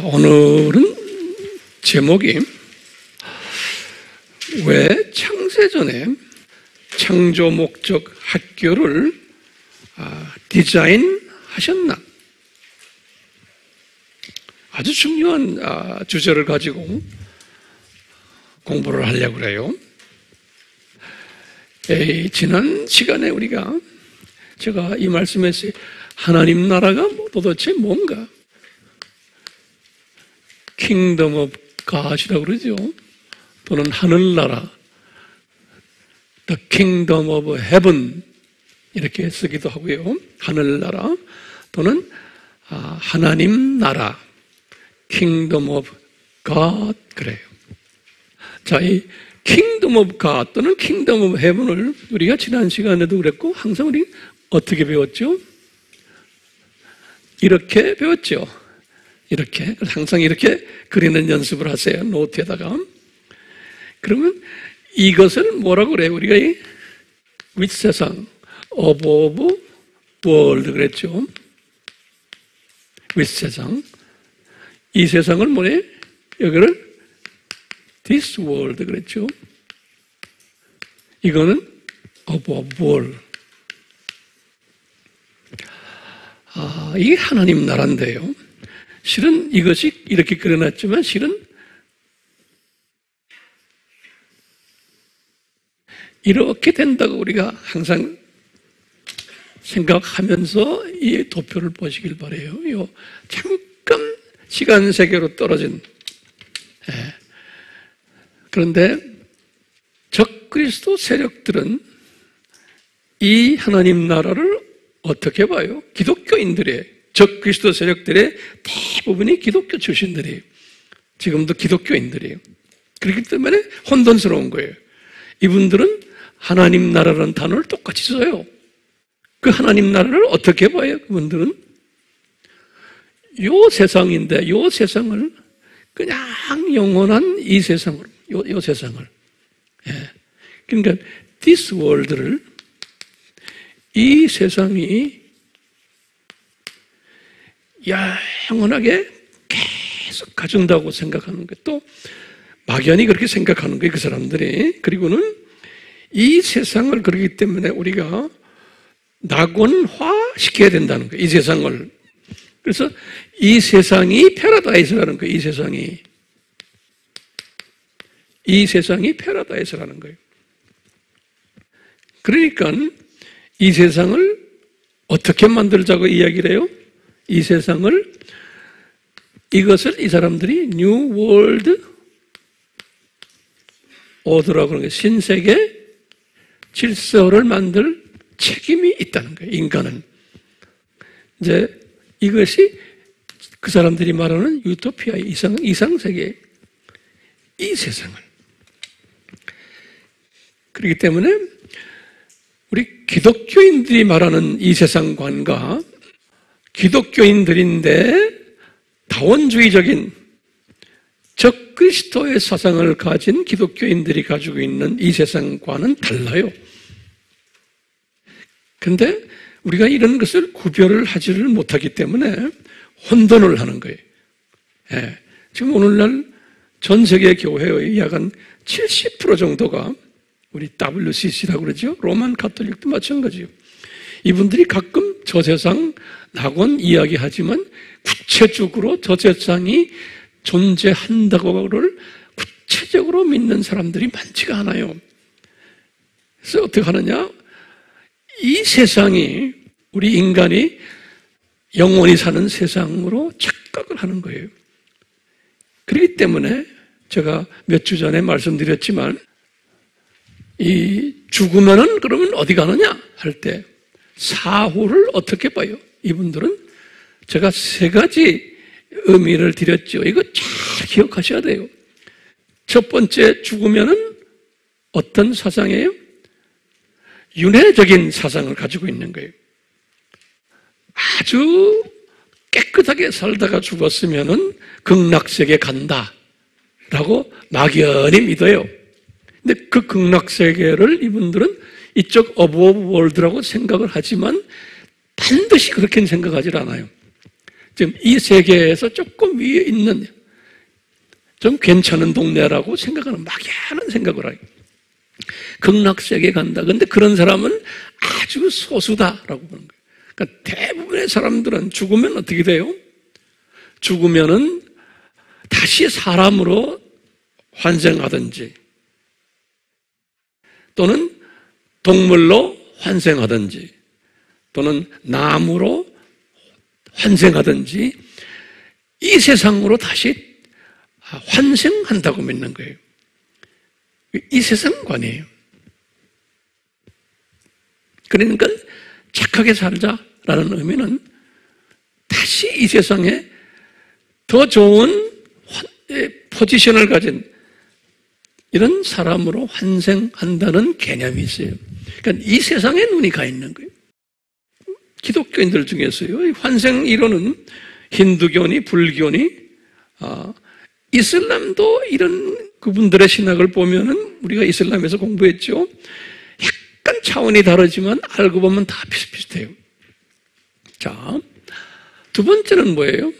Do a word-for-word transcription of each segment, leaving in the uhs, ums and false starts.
오늘은 제목이 왜 창세전에 창조 목적 학교를 디자인하셨나? 아주 중요한 주제를 가지고 공부를 하려고 그래요. 에이, 지난 시간에 우리가 제가 이 말씀에서 하나님 나라가 도대체 뭔가? 킹덤 오브 갓이라고 그러죠. 또는 하늘나라, The Kingdom of Heaven 이렇게 쓰기도 하고요. 하늘나라 또는 하나님 나라, Kingdom of God 그래요. 자, 이 Kingdom of God 또는 Kingdom of Heaven을 우리가 지난 시간에도 그랬고 항상 우리 어떻게 배웠죠? 이렇게 배웠죠. 이렇게 항상 이렇게 그리는 연습을 하세요. 노트에다가. 그러면 이것을 뭐라고 그래요? 우리가 이 윗세상, above world 그랬죠. 윗세상. 이 세상을 뭐래? 여기를 this world 그랬죠. 이거는 above world. 아, 이게 하나님 나라인데요. 실은 이것이 이렇게 그려놨지만 실은 이렇게 된다고 우리가 항상 생각하면서 이 도표를 보시길 바라요. 요 잠깐 시간 세계로 떨어진. 예. 그런데 적그리스도 세력들은 이 하나님 나라를 어떻게 봐요? 기독교인들의 적그리스도 세력들의 대부분이 기독교 출신들이에요. 지금도 기독교인들이에요. 그렇기 때문에 혼돈스러운 거예요. 이분들은 하나님 나라라는 단어를 똑같이 써요. 그 하나님 나라를 어떻게 봐요? 그분들은 요 세상인데 요 세상을 그냥 영원한 이 세상으로 요, 요 세상을 예. 그러니까 this world를 이 세상이 영원하게 계속 가진다고 생각하는 거예요. 또 막연히 그렇게 생각하는 거예요. 그 사람들이. 그리고는 이 세상을 그렇기 때문에 우리가 낙원화 시켜야 된다는 거예요. 이 세상을. 그래서 이 세상이 패러다이스라는 거예요. 이 세상이. 이 세상이 패러다이스라는 거예요. 그러니까 이 세상을 어떻게 만들자고 이야기를 해요? 이 세상을, 이것을 이 사람들이 New World Order라고 하는 거예요. 신세계 질서를 만들 책임이 있다는 거예요. 인간은. 이제 이것이 그 사람들이 말하는 유토피아, 이상, 이상세계, 이 세상을. 그렇기 때문에 우리 기독교인들이 말하는 이 세상관과 기독교인들인데 다원주의적인 적그리스도의 사상을 가진 기독교인들이 가지고 있는 이 세상과는 달라요. 그런데 우리가 이런 것을 구별을 하지를 못하기 때문에 혼돈을 하는 거예요. 예. 지금 오늘날 전 세계 교회의 약 한 칠십 퍼센트 정도가 우리 더블유씨씨라고 그러죠. 로만 가톨릭도 마찬가지예요. 이분들이 가끔 저 세상 낙원 이야기하지만 구체적으로 저 세상이 존재한다고를 구체적으로 믿는 사람들이 많지가 않아요. 그래서 어떻게 하느냐? 이 세상이 우리 인간이 영원히 사는 세상으로 착각을 하는 거예요. 그렇기 때문에 제가 몇 주 전에 말씀드렸지만 이 죽으면은 그러면 어디 가느냐 할 때 사후를 어떻게 봐요? 이분들은 제가 세 가지 의미를 드렸죠. 이거 잘 기억하셔야 돼요. 첫 번째, 죽으면은 어떤 사상이에요? 윤회적인 사상을 가지고 있는 거예요. 아주 깨끗하게 살다가 죽었으면은 극락세계 간다라고 막연히 믿어요. 근데 그 극락세계를 이분들은 이쪽 어브워브 월드라고 생각을 하지만 반드시 그렇게는 생각하지 않아요. 지금 이 세계에서 조금 위에 있는 좀 괜찮은 동네라고 생각하는 막연한 생각을 하요. 극락세계 간다. 근데 그런 사람은 아주 소수다라고 보는 거예요. 그러니까 대부분의 사람들은 죽으면 어떻게 돼요? 죽으면은 다시 사람으로 환생하든지 또는 동물로 환생하든지 또는 나무로 환생하든지 이 세상으로 다시 환생한다고 믿는 거예요. 이 세상관이에요. 그러니까 착하게 살자라는 의미는 다시 이 세상에 더 좋은 포지션을 가진 이런 사람으로 환생한다는 개념이 있어요. 그러니까 이 세상에 눈이 가 있는 거예요. 기독교인들 중에서요, 환생 이론은 힌두교니 불교니 아, 이슬람도 이런 그분들의 신학을 보면은 우리가 이슬람에서 공부했죠. 약간 차원이 다르지만 알고 보면 다 비슷비슷해요. 자, 두 번째는 뭐예요?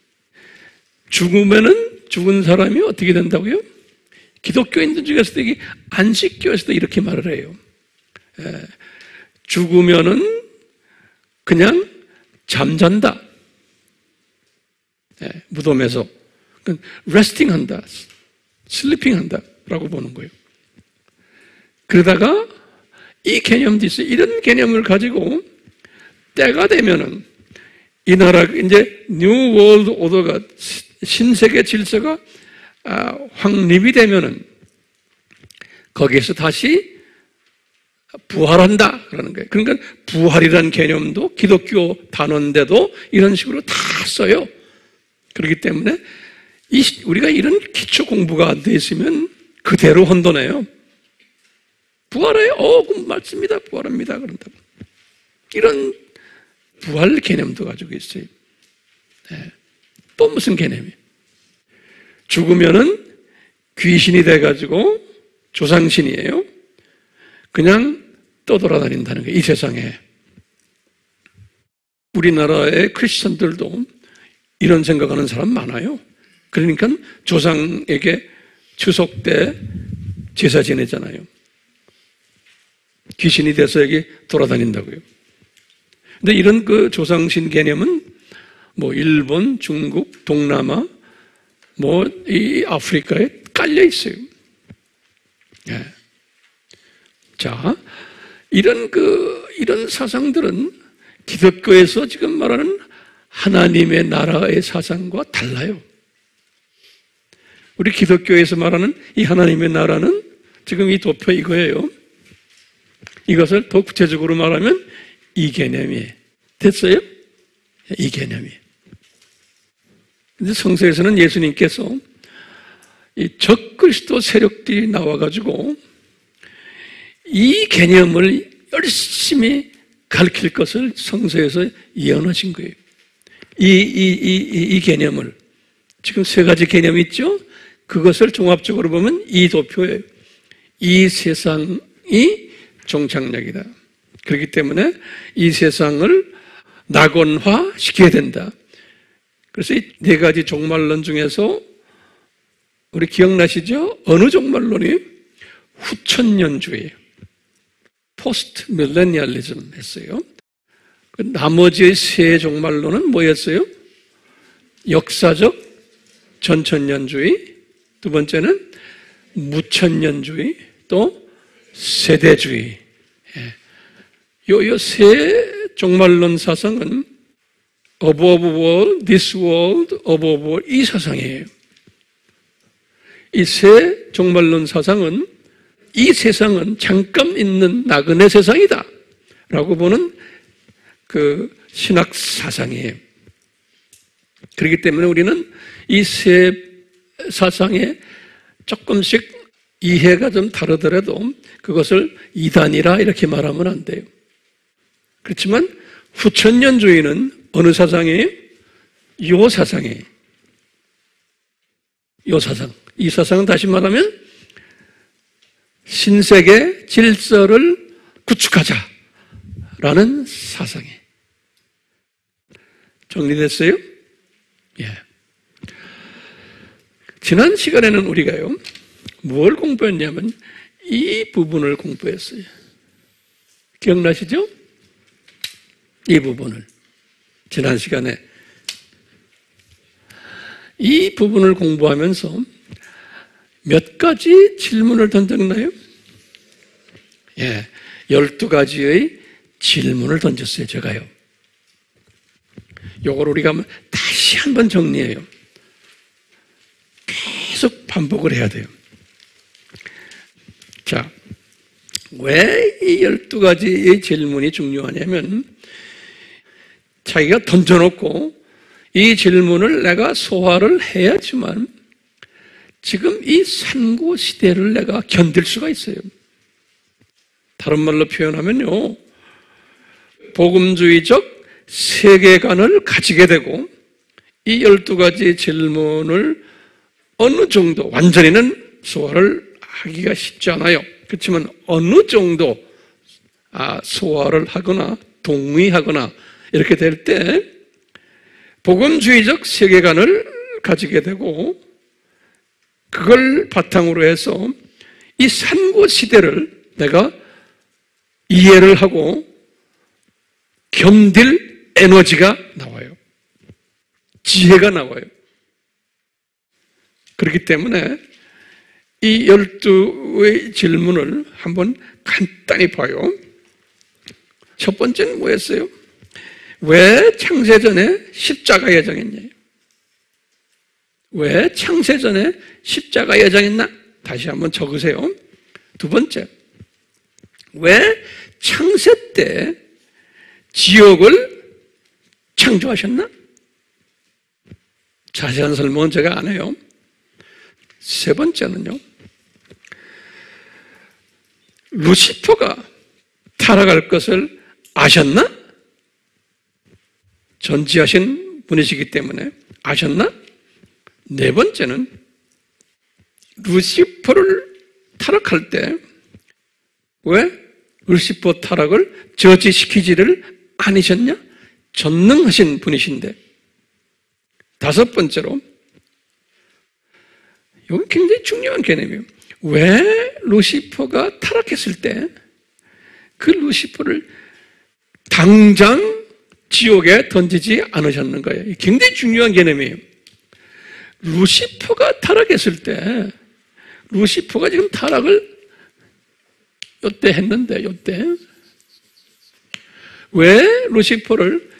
죽으면은 죽은 사람이 어떻게 된다고요? 기독교인들 중에서도 이게 안식교에서도 이렇게 말을 해요. 에, 죽으면은 그냥 잠잔다. 에, 무덤에서 레스팅 한다, 슬리핑 한다 라고 보는 거예요. 그러다가 이 개념도 있어요. 이런 개념을 가지고 때가 되면은 이 나라 이제 뉴 월드 오더가 신세계 질서가 확립이 되면은 거기에서 다시 부활한다 그러는 거예요. 그러니까 부활이라는 개념도 기독교 단어인데도 이런 식으로 다 써요. 그렇기 때문에 이, 우리가 이런 기초 공부가 안 돼 있으면 그대로 혼돈해요. 부활해요? 어, 그럼 맞습니다. 부활합니다. 그런다고. 이런 부활 개념도 가지고 있어요. 네. 또 무슨 개념이에요? 죽으면은 귀신이 돼가지고 조상신이에요. 그냥 떠돌아다닌다는 거예요. 이 세상에. 우리나라의 크리스천들도 이런 생각하는 사람 많아요. 그러니까 조상에게 추석 때 제사 지내잖아요. 귀신이 돼서 여기 돌아다닌다고요. 근데 이런 그 조상신 개념은 뭐 일본, 중국, 동남아, 뭐 이 아프리카에 깔려 있어요. 네. 자, 이런 그 이런 사상들은 기독교에서 지금 말하는 하나님의 나라의 사상과 달라요. 우리 기독교에서 말하는 이 하나님의 나라는 지금 이 도표 이거예요. 이것을 더 구체적으로 말하면 이 개념이에요. 됐어요? 이 개념이에요. 근데 성서에서는 예수님께서 이 적그리스도 세력들이 나와가지고 이 개념을 열심히 가르칠 것을 성서에서 예언하신 거예요. 이, 이, 이, 이, 이 개념을. 지금 세 가지 개념이 있죠? 그것을 종합적으로 보면 이 도표예요. 이 세상이 종착역이다. 그렇기 때문에 이 세상을 낙원화 시켜야 된다. 그래서 이 네 가지 종말론 중에서 우리 기억나시죠? 어느 종말론이 후천년주의예요. 포스트 밀레니얼리즘 했어요. 그 나머지 세 종말론은 뭐였어요? 역사적 전천년주의, 두 번째는 무천년주의, 또 세대주의. 요, 요 세 종말론 사상은 above world, this world, above world 이 사상이에요. 이 세 종말론 사상은 이 세상은 잠깐 있는 나그네 세상이다 라고 보는 그 신학 사상이에요. 그렇기 때문에 우리는 이 세 사상에 조금씩 이해가 좀 다르더라도 그것을 이단이라 이렇게 말하면 안 돼요. 그렇지만 후천년주의는 어느 사상이에요? 요 사상이에요. 요 사상. 이 사상은 다시 말하면 신세계 질서를 구축하자라는 사상이에요. 정리됐어요? 예. 지난 시간에는 우리가요, 뭘 공부했냐면 이 부분을 공부했어요. 기억나시죠? 이 부분을. 지난 시간에 이 부분을 공부하면서 몇 가지 질문을 던졌나요? 예, 열두 가지의 질문을 던졌어요, 제가요. 요걸 우리가 다시 한번 정리해요. 계속 반복을 해야 돼요. 자, 왜 이 열두 가지의 질문이 중요하냐면, 자기가 던져놓고 이 질문을 내가 소화를 해야지만 지금 이 산고 시대를 내가 견딜 수가 있어요. 다른 말로 표현하면요, 복음주의적 세계관을 가지게 되고 이 열두 가지 질문을 어느 정도, 완전히는 소화를 하기가 쉽지 않아요. 그렇지만 어느 정도 소화를 하거나 동의하거나 이렇게 될 때 복음주의적 세계관을 가지게 되고 그걸 바탕으로 해서 이 산고 시대를 내가 이해를 하고 견딜 에너지가 나와요. 지혜가 나와요. 그렇기 때문에 이 열두의 질문을 한번 간단히 봐요. 첫 번째는 뭐였어요? 왜 창세전에 십자가 예정했냐? 왜 창세전에 십자가 예정했나? 다시 한번 적으세요. 두 번째, 왜 창세 때 지옥을 창조하셨나? 자세한 설명은 제가 안 해요. 세 번째는요, 루시퍼가 타락할 것을 아셨나? 전지하신 분이시기 때문에 아셨나? 네 번째는 루시퍼를 타락할 때 왜 루시퍼 타락을 저지시키지를 않으셨냐? 전능하신 분이신데. 다섯 번째로, 이건 굉장히 중요한 개념이에요. 왜 루시퍼가 타락했을 때 그 루시퍼를 당장 지옥에 던지지 않으셨는가요? 굉장히 중요한 개념이에요. 루시퍼가 타락했을 때, 루시퍼가 지금 타락을 요때 했는데, 요때. 왜 루시퍼를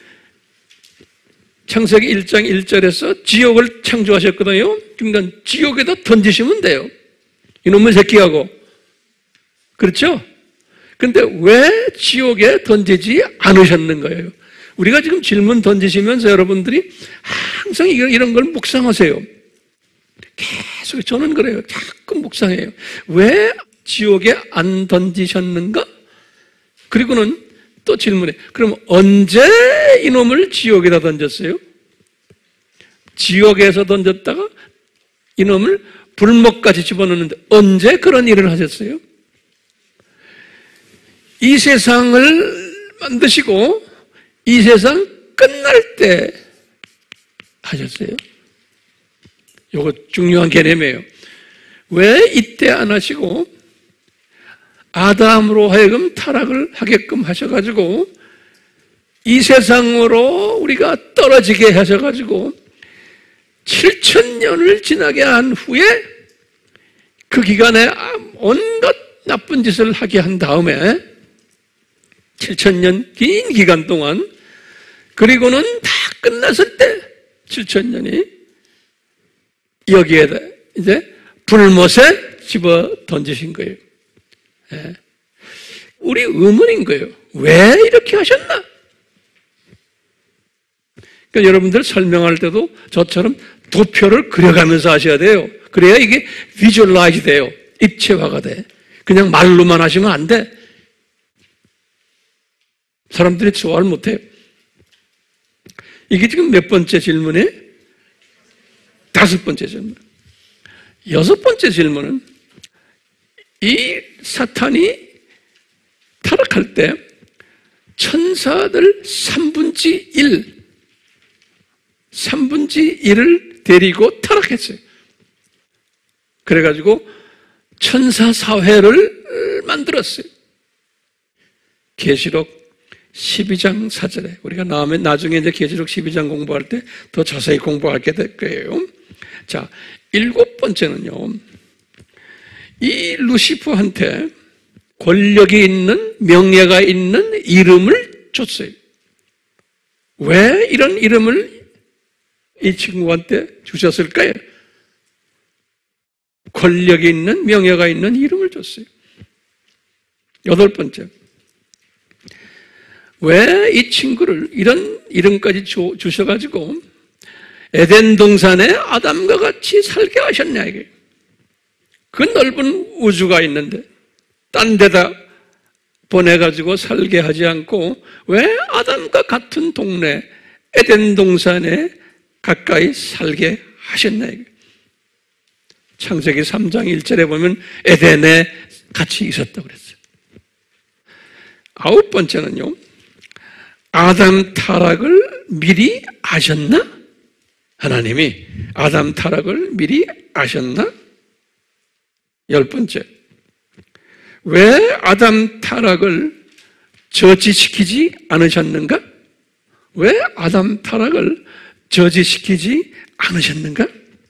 창세기 일 장 일 절에서 지옥을 창조하셨거든요? 그러니까 지옥에다 던지시면 돼요. 이놈의 새끼하고. 그렇죠? 근데 왜 지옥에 던지지 않으셨는 거예요? 우리가 지금 질문 던지시면서 여러분들이 항상 이런 걸 묵상하세요. 계속 저는 그래요. 자꾸 묵상해요. 왜 지옥에 안 던지셨는가? 그리고는 또 질문해. 그럼 언제 이놈을 지옥에다 던졌어요? 지옥에서 던졌다가 이놈을 불목까지 집어넣는데 언제 그런 일을 하셨어요? 이 세상을 만드시고 이 세상 끝날 때 하셨어요. 이거 중요한 개념이에요. 왜 이때 안 하시고 아담으로 하여금 타락을 하게끔 하셔가지고 이 세상으로 우리가 떨어지게 하셔가지고 칠천 년을 지나게 한 후에 그 기간에 온갖 나쁜 짓을 하게 한 다음에 칠천 년 긴 기간 동안, 그리고는 다 끝났을 때 칠천 년이 여기에다 이제 불못에 집어 던지신 거예요. 예. 우리 의문인 거예요. 왜 이렇게 하셨나? 그러니까 여러분들 설명할 때도 저처럼 도표를 그려가면서 하셔야 돼요. 그래야 이게 비주얼라이즈 돼요. 입체화가 돼. 그냥 말로만 하시면 안 돼. 사람들이 소화를 못해요. 이게 지금 몇 번째 질문이에요? 다섯 번째 질문. 여섯 번째 질문은 이 사탄이 타락할 때 천사들 삼분의 일, 삼분의 일을 데리고 타락했어요. 그래가지고 천사 사회를 만들었어요. 계시록 십이 장 사 절에 우리가 나오면 나중에 이제 계시록 십이 장 공부할 때 더 자세히 공부하게 될 거예요. 자, 일곱 번째는요, 이 루시퍼한테 권력이 있는, 명예가 있는 이름을 줬어요. 왜 이런 이름을 이 친구한테 주셨을까요? 권력이 있는, 명예가 있는 이름을 줬어요. 여덟 번째, 왜 이 친구를 이런 이름까지 주, 주셔가지고 에덴 동산에 아담과 같이 살게 하셨냐, 이게. 그 넓은 우주가 있는데 딴 데다 보내가지고 살게 하지 않고 왜 아담과 같은 동네 에덴 동산에 가까이 살게 하셨나, 이게. 창세기 삼 장 일 절에 보면 에덴에 같이 있었다고 그랬어요. 아홉 번째는요, 아담 타락을 미리 아셨나? 하나님이 아담 타락을 미리 아셨나? 열 번째, 왜 아담 타락을 저지시키지 않으셨는가? 왜 아담 타락을 저지시키지 않으셨는가?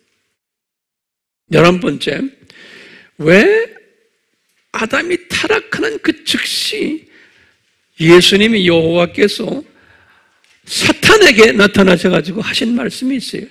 열한 번째, 왜 아담이 타락하는 그 즉시 예수님이 여호와께서 사탄에게 나타나셔가지고 하신 말씀이 있어요.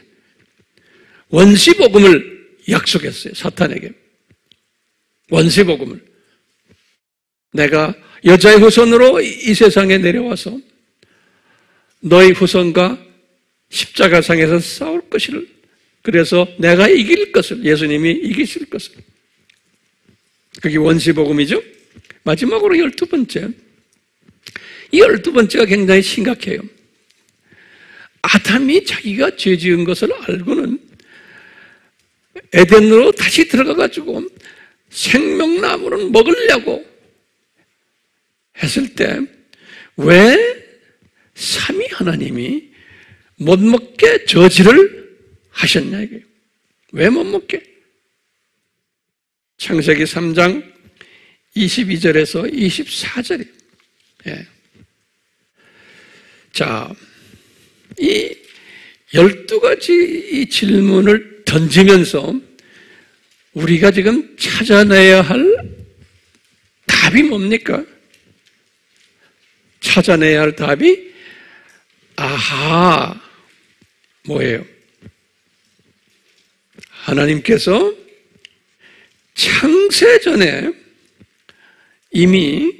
원시복음을 약속했어요. 사탄에게. 원시복음을. 내가 여자의 후손으로 이 세상에 내려와서 너희 후손과 십자가상에서 싸울 것을, 그래서 내가 이길 것을, 예수님이 이기실 것을. 그게 원시복음이죠. 마지막으로 열두 번째, 이 열두 번째가 굉장히 심각해요. 아담이 자기가 죄 지은 것을 알고는 에덴으로 다시 들어가가지고 생명나무를 먹으려고 했을 때 왜 삼위 하나님이 못 먹게 저지를 하셨냐, 이게. 왜 못 먹게? 창세기 삼 장 이십이 절에서 이십사 절이에요. 예. 자, 이 열두 가지 이 질문을 던지면서 우리가 지금 찾아내야 할 답이 뭡니까? 찾아내야 할 답이, 아하, 뭐예요? 하나님께서 창세전에 이미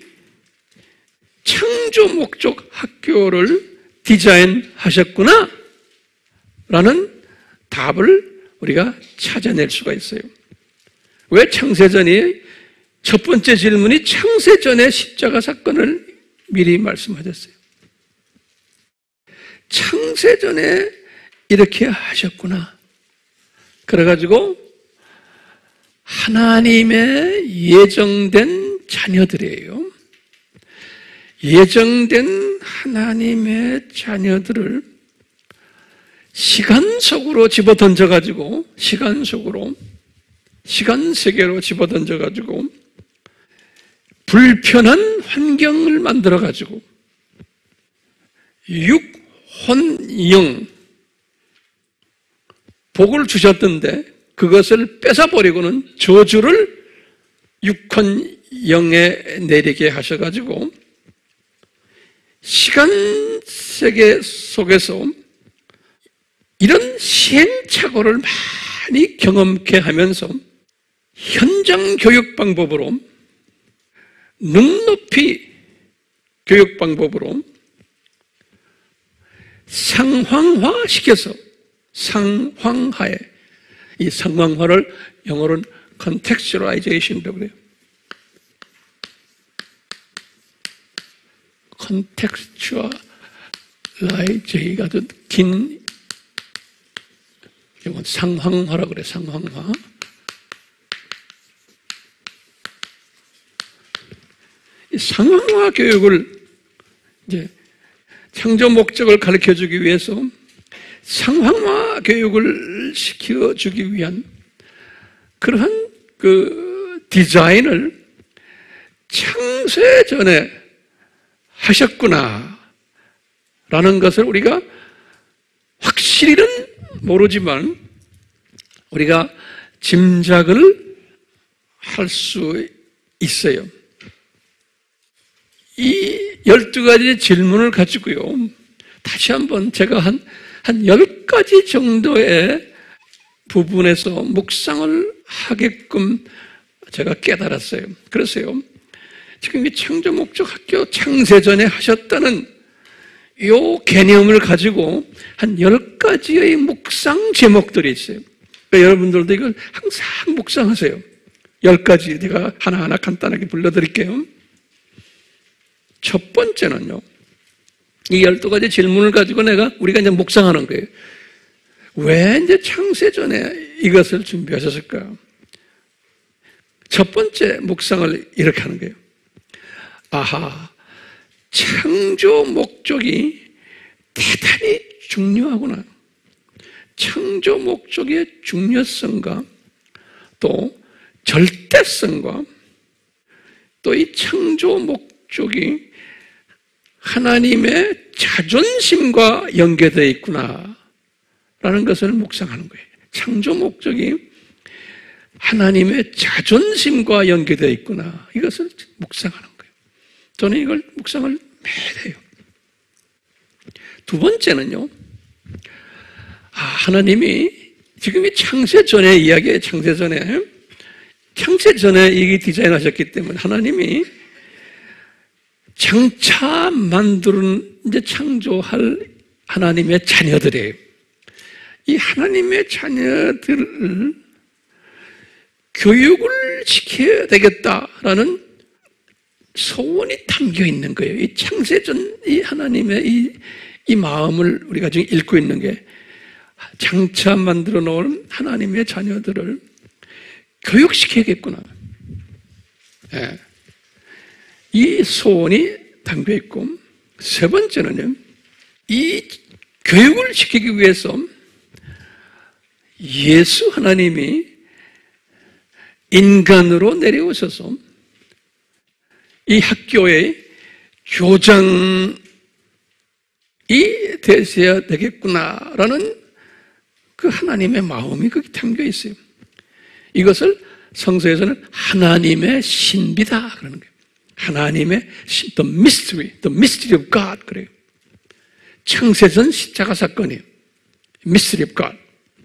창조 목적 학교를 디자인하셨구나 라는 답을 우리가 찾아낼 수가 있어요. 왜 창세전이, 첫 번째 질문이 창세전의 십자가 사건을 미리 말씀하셨어요. 창세전에 이렇게 하셨구나. 그래가지고 하나님의 예정된 자녀들이에요. 예정된 하나님의 자녀들을 시간 속으로 집어 던져가지고, 시간 속으로, 시간 세계로 집어 던져가지고, 불편한 환경을 만들어가지고, 육혼영, 복을 주셨던데, 그것을 뺏어버리고는 저주를 육혼영에 내리게 하셔가지고, 시간 세계 속에서 이런 시행착오를 많이 경험케 하면서 현장 교육 방법으로, 눈높이 교육 방법으로 상황화 시켜서, 상황화에, 이 상황화를 영어로는 contextualization이라고 그래요. contextualization이 아주 긴 영어, 상황화라고 그래. 상황화. 이 상황화 교육을 이제 창조 목적을 가르쳐 주기 위해서 상황화 교육을 시켜주기 위한 그러한 그 디자인을 창세 전에 하셨구나 라는 것을 우리가 확실히는 모르지만 우리가 짐작을 할 수 있어요. 이 열두 가지 질문을 가지고요, 다시 한번 제가 한, 한 열 가지 정도의 부분에서 묵상을 하게끔 제가 깨달았어요. 그래서요, 지금 이 창조 목적 학교 창세전에 하셨다는 이 개념을 가지고 한 열 가지의 묵상 제목들이 있어요. 그러니까 여러분들도 이걸 항상 묵상하세요. 열 가지 제가 하나하나 간단하게 불러드릴게요. 첫 번째는요, 이 열두 가지 질문을 가지고 내가, 우리가 이제 묵상하는 거예요. 왜 이제 창세전에 이것을 준비하셨을까요? 첫 번째 묵상을 이렇게 하는 거예요. 아하, 창조 목적이 대단히 중요하구나. 창조 목적의 중요성과 또 절대성과 또 이 창조 목적이 하나님의 자존심과 연계되어 있구나 라는 것을 묵상하는 거예요. 창조 목적이 하나님의 자존심과 연계되어 있구나, 이것을 묵상하는 거예요. 저는 이걸 묵상을 매일 해요. 두 번째는요, 아, 하나님이 지금 이 창세전에 이야기에 창세전에 창세전에 이게 디자인하셨기 때문에 하나님이 장차 만드는 이제 창조할 하나님의 자녀들이에요. 이 하나님의 자녀들을 교육을 시켜야 되겠다라는 소원이 담겨 있는 거예요. 이 창세전 이 하나님의 이, 이 마음을 우리가 지금 읽고 있는 게, 장차 만들어 놓은 하나님의 자녀들을 교육시켜야겠구나. 예. 이 소원이 담겨 있고, 세 번째는요, 이 교육을 시키기 위해서 예수 하나님이 인간으로 내려오셔서 이 학교의 교장이 되셔야 되겠구나라는 그 하나님의 마음이 거기 담겨 있어요. 이것을 성서에서는 하나님의 신비다 그러는 거예요. 하나님의 신, the mystery, the mystery of God 그래요. 창세전 십자가 사건이에요. mystery of God.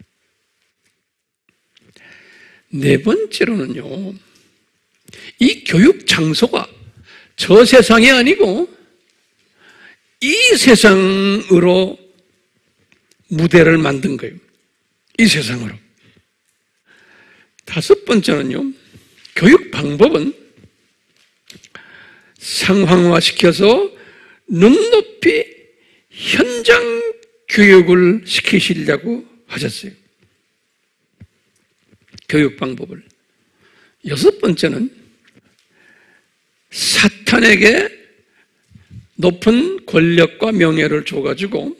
네 번째로는요, 이 교육 장소가 저 세상이 아니고 이 세상으로 무대를 만든 거예요. 이 세상으로. 다섯 번째는요, 교육 방법은 상황화시켜서 눈높이 현장 교육을 시키시려고 하셨어요. 교육 방법을. 여섯 번째는 사탄에게 높은 권력과 명예를 줘가지고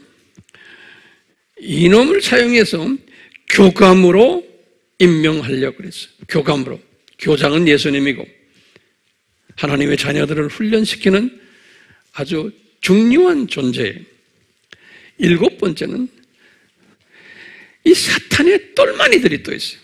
이놈을 사용해서 교감으로 임명하려고 그랬어요. 교감으로. 교장은 예수님이고 하나님의 자녀들을 훈련시키는 아주 중요한 존재예요. 일곱 번째는 이 사탄의 똘마니들이 또 있어요.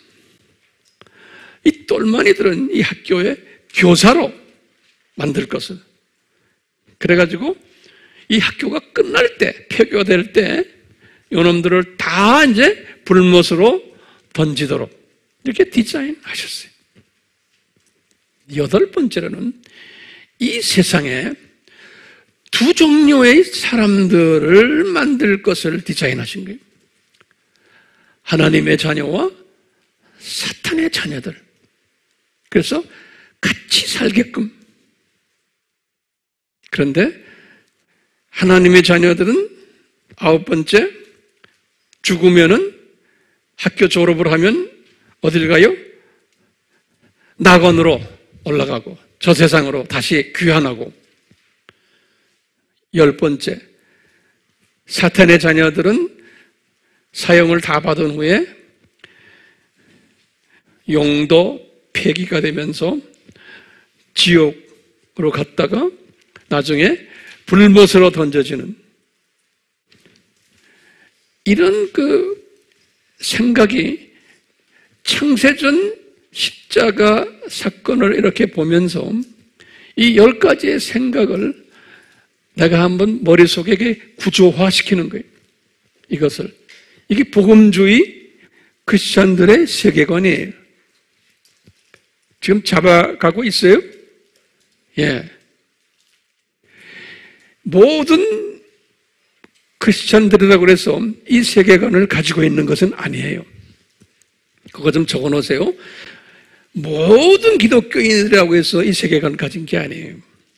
이 똘마니들은 이 학교의 교사로 만들 것을. 그래가지고 이 학교가 끝날 때, 폐교될 때 요놈들을 다 이제 불못으로 던지도록 이렇게 디자인하셨어요. 여덟 번째로는 이 세상에 두 종류의 사람들을 만들 것을 디자인하신 거예요. 하나님의 자녀와 사탄의 자녀들. 그래서 같이 살게끔. 그런데 하나님의 자녀들은 아홉 번째, 죽으면은 학교 졸업을 하면 어딜 가요? 낙원으로 올라가고 저 세상으로 다시 귀환하고. 열 번째, 사탄의 자녀들은 사형을 다 받은 후에 용도 폐기가 되면서 지옥으로 갔다가 나중에 불못으로 던져지는 이런 그 생각이 창세전 십자가 사건을 이렇게 보면서 이 열 가지의 생각을 내가 한번 머릿속에 구조화시키는 거예요. 이것을. 이게 복음주의 크리스찬들의 세계관이에요. 지금 잡아가고 있어요? 예. 모든 크리스찬들이라고 해서 이 세계관을 가지고 있는 것은 아니에요. 그거 좀 적어 놓으세요. 모든 기독교인이라고 해서 이 세계관을 가진 게 아니에요.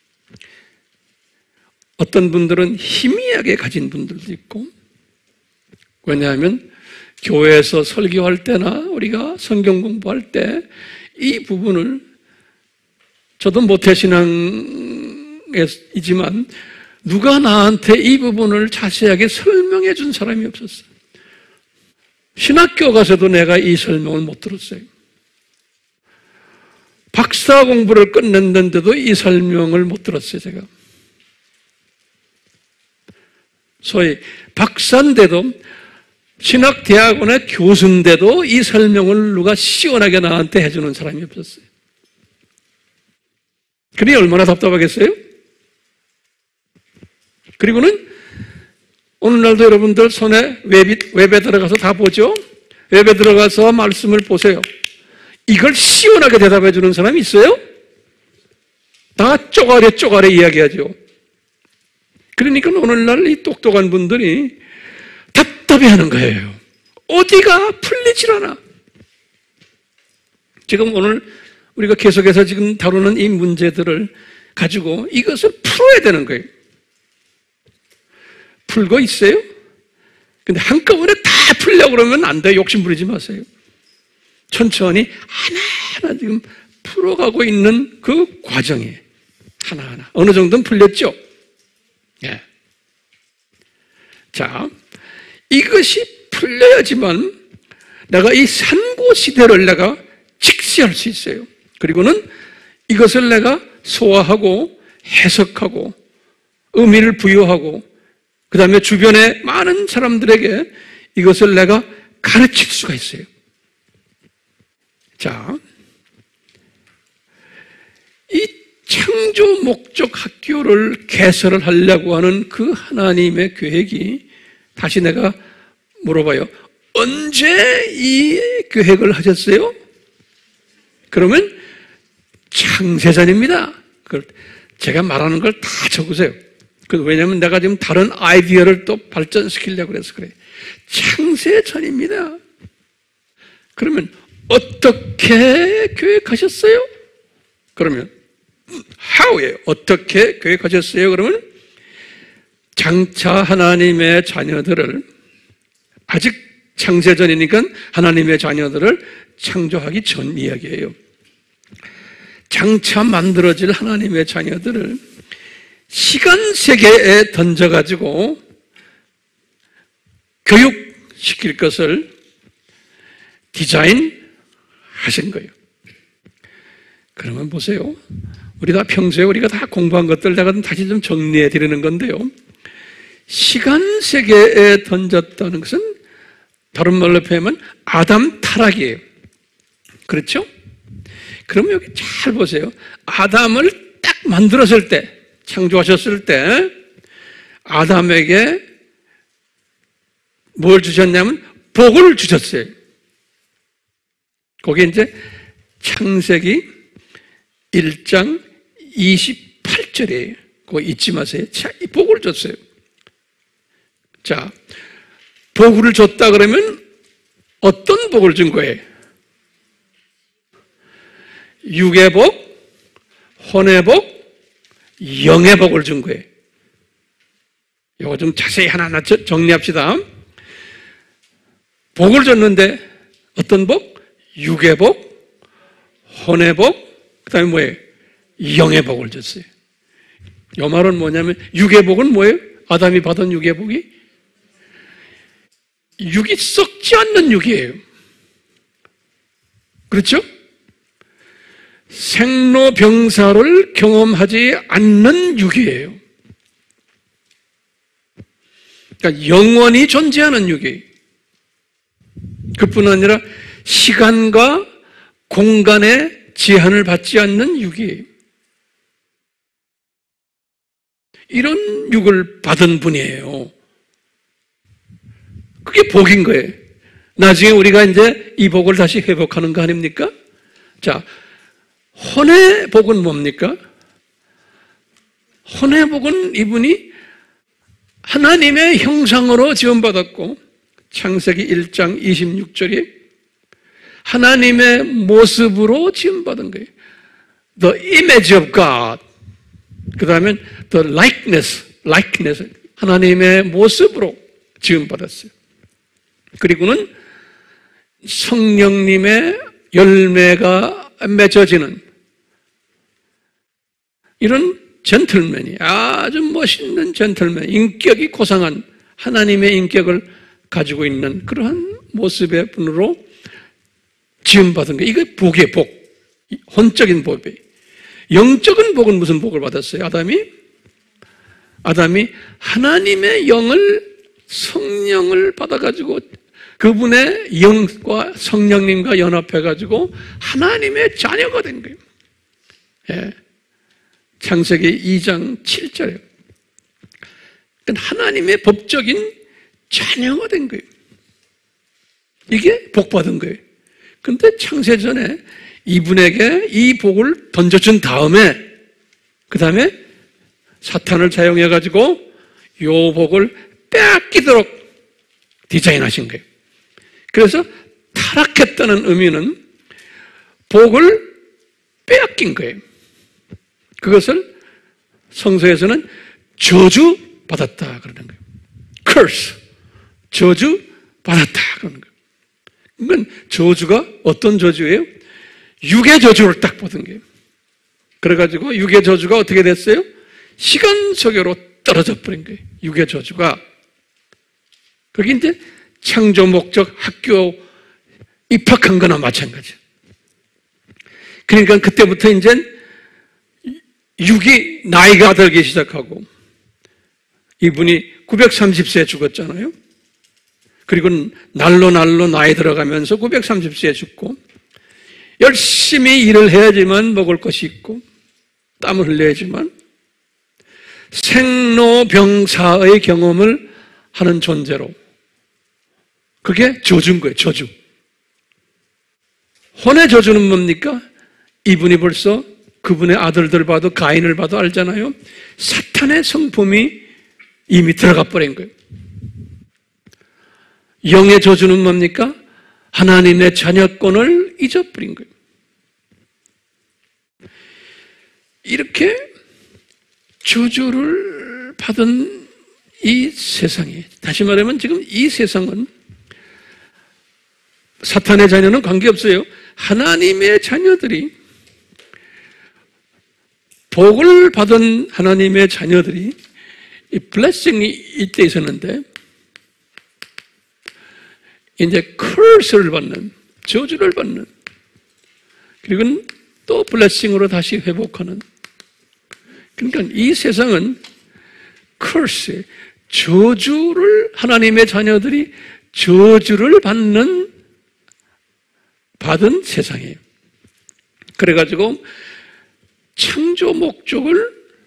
어떤 분들은 희미하게 가진 분들도 있고, 왜냐하면 교회에서 설교할 때나 우리가 성경 공부할 때 이 부분을, 저도 모태신앙이지만 누가 나한테 이 부분을 자세하게 설명해 준 사람이 없었어요. 신학교 가서도 내가 이 설명을 못 들었어요. 박사 공부를 끝냈는데도 이 설명을 못 들었어요, 제가. 소위 박사인데도, 신학대학원의 교수인데도 이 설명을 누가 시원하게 나한테 해주는 사람이 없었어요. 그러니 얼마나 답답하겠어요? 그리고는 오늘날도 여러분들 손에 웹이, 웹에 들어가서 다 보죠? 웹에 들어가서 말씀을 보세요. 이걸 시원하게 대답해 주는 사람이 있어요? 다 쪼가려 쪼가려 이야기하죠. 그러니까 오늘날 이 똑똑한 분들이 답답해하는 거예요. 어디가 풀리질 않아. 지금 오늘 우리가 계속해서 지금 다루는 이 문제들을 가지고 이것을 풀어야 되는 거예요. 풀고 있어요? 근데 한꺼번에 다 풀려고 그러면 안 돼요. 욕심 부리지 마세요. 천천히 하나하나 지금 풀어가고 있는 그 과정이에요. 하나하나. 어느 정도는 풀렸죠? 예. 자, 이것이 풀려야지만 내가 이 산고 시대를 내가 직시할 수 있어요. 그리고는 이것을 내가 소화하고 해석하고 의미를 부여하고 그 다음에 주변의 많은 사람들에게 이것을 내가 가르칠 수가 있어요. 자, 이 창조 목적 학교를 개설을 하려고 하는 그 하나님의 계획이, 다시 내가 물어봐요. 언제 이 계획을 하셨어요? 그러면 창세전입니다. 그걸 제가 말하는 걸 다 적으세요. 왜냐하면 내가 지금 다른 아이디어를 또 발전시키려고 그래서 그래. 창세전입니다. 그러면 어떻게 계획하셨어요? 그러면 how예요. 어떻게 계획하셨어요? 그러면 장차 하나님의 자녀들을, 아직 창세전이니까 하나님의 자녀들을 창조하기 전 이야기예요. 장차 만들어질 하나님의 자녀들을 시간 세계에 던져가지고 교육시킬 것을 디자인하신 거예요. 그러면 보세요. 우리 다 평소에 우리가 다 공부한 것들 내가 다시 좀 정리해 드리는 건데요. 시간 세계에 던졌다는 것은 다른 말로 표현하면 아담 타락이에요. 그렇죠? 그럼 여기 잘 보세요. 아담을 딱 만들었을 때, 창조하셨을 때 아담에게 뭘 주셨냐면 복을 주셨어요. 거기 이제 창세기 일 장 이십팔 절이에요. 그거 잊지 마세요. 자, 이 복을 줬어요. 자, 복을 줬다 그러면 어떤 복을 준 거예요? 육의 복, 혼의 복, 영의 복을 준 거예요. 이거 좀 자세히 하나하나 정리합시다. 복을 줬는데 어떤 복? 육의 복, 혼의 복, 그 다음에 뭐예요? 영의 복을 줬어요. 이 말은 뭐냐면 육의 복은 뭐예요? 아담이 받은 육의 복이 육이 썩지 않는 육이에요. 그렇죠? 생로병사를 경험하지 않는 육이에요. 그러니까 영원히 존재하는 육이에요. 그뿐 아니라 시간과 공간의 제한을 받지 않는 육이에요. 이런 육을 받은 분이에요. 그게 복인 거예요. 나중에 우리가 이제 이 복을 다시 회복하는 거 아닙니까? 자, 혼의 복은 뭡니까? 혼의 복은 이분이 하나님의 형상으로 지원받았고, 창세기 일 장 이십육 절에 하나님의 모습으로 지원받은 거예요. The image of God. 그 다음에 the likeness, likeness. 하나님의 모습으로 지원받았어요. 그리고는 성령님의 열매가 맺어지는 이런 젠틀맨이, 아주 멋있는 젠틀맨, 인격이 고상한 하나님의 인격을 가지고 있는 그러한 모습의 분으로 지음받은 거예요. 이게 복의 복, 혼적인 복이에요. 영적인 복은 무슨 복을 받았어요? 아담이? 아담이 하나님의 영을, 성령을 받아가지고 그분의 영과 성령님과 연합해가지고 하나님의 자녀가 된 거예요. 예. 창세기 이 장 칠 절에 그러니까 하나님의 법적인 자녀가 된 거예요. 이게 복 받은 거예요. 근데 창세전에 이분에게 이 복을 던져준 다음에 그 다음에 사탄을 사용해가지고 이 복을 빼앗기도록 디자인하신 거예요. 그래서 타락했다는 의미는 복을 빼앗긴 거예요. 그것을 성서에서는 저주 받았다 그러는 거예요. curse, 저주 받았다 그러는 거예요. 그러니까 저주가 어떤 저주예요? 육의 저주를 딱 받은 거예요. 그래가지고 육의 저주가 어떻게 됐어요? 시간 속으로 떨어져 버린 거예요. 육의 저주가. 그게 이제 창조 목적 학교 입학한 거나 마찬가지예요. 그러니까 그때부터 이제 육이 나이가 들기 시작하고 이분이 구백삼십 세에 죽었잖아요. 그리고 날로 날로 나이 들어가면서 구백삼십 세에 죽고 열심히 일을 해야지만 먹을 것이 있고 땀을 흘려야지만 생로병사의 경험을 하는 존재로 그게 저주인 거예요. 저주. 혼의 저주는 뭡니까? 이분이 벌써 그분의 아들들 봐도 가인을 봐도 알잖아요. 사탄의 성품이 이미 들어가 버린 거예요. 영의 저주는 뭡니까? 하나님의 자녀권을 잊어버린 거예요. 이렇게 저주를 받은 이 세상이, 다시 말하면 지금 이 세상은 사탄의 자녀는 관계없어요. 하나님의 자녀들이, 복을 받은 하나님의 자녀들이 이 블레싱이 이때 있었는데 이제 curse를 받는, 저주를 받는, 그리고 또 블레싱으로 다시 회복하는. 그러니까 이 세상은 curse, 저주를, 하나님의 자녀들이 저주를 받는, 받은 세상이에요. 그래가지고 창조 목적을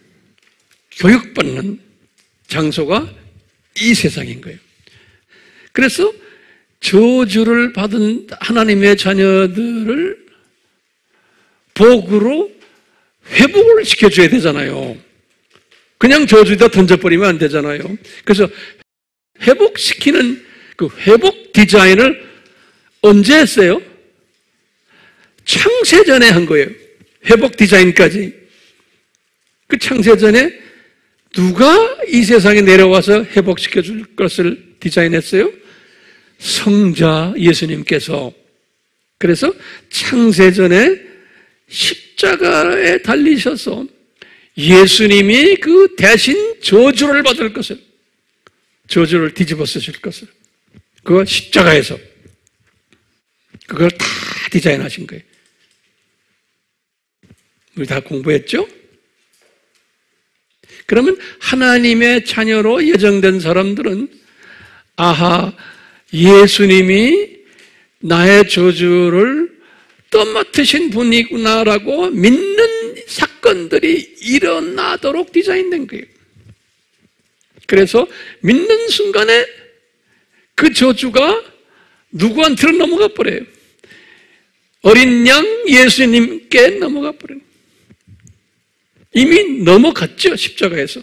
교육받는 장소가 이 세상인 거예요. 그래서 저주를 받은 하나님의 자녀들을 복으로 회복을 시켜줘야 되잖아요. 그냥 저주에다 던져버리면 안 되잖아요. 그래서 회복시키는 그 회복 디자인을 언제 했어요? 창세전에 한 거예요. 회복 디자인까지. 그 창세전에 누가 이 세상에 내려와서 회복시켜 줄 것을 디자인했어요? 성자 예수님께서. 그래서 창세전에 십자가에 달리셔서 예수님이 그 대신 저주를 받을 것을, 저주를 뒤집어 쓰실 것을, 그 십자가에서 그걸 다 디자인하신 거예요. 우리 다 공부했죠? 그러면 하나님의 자녀로 예정된 사람들은 아하, 예수님이 나의 저주를 떠맡으신 분이구나라고 믿는 사건들이 일어나도록 디자인된 거예요. 그래서 믿는 순간에 그 저주가 누구한테로 넘어가 버려요. 어린 양 예수님께 넘어가 버려요. 이미 넘어갔죠, 십자가에서.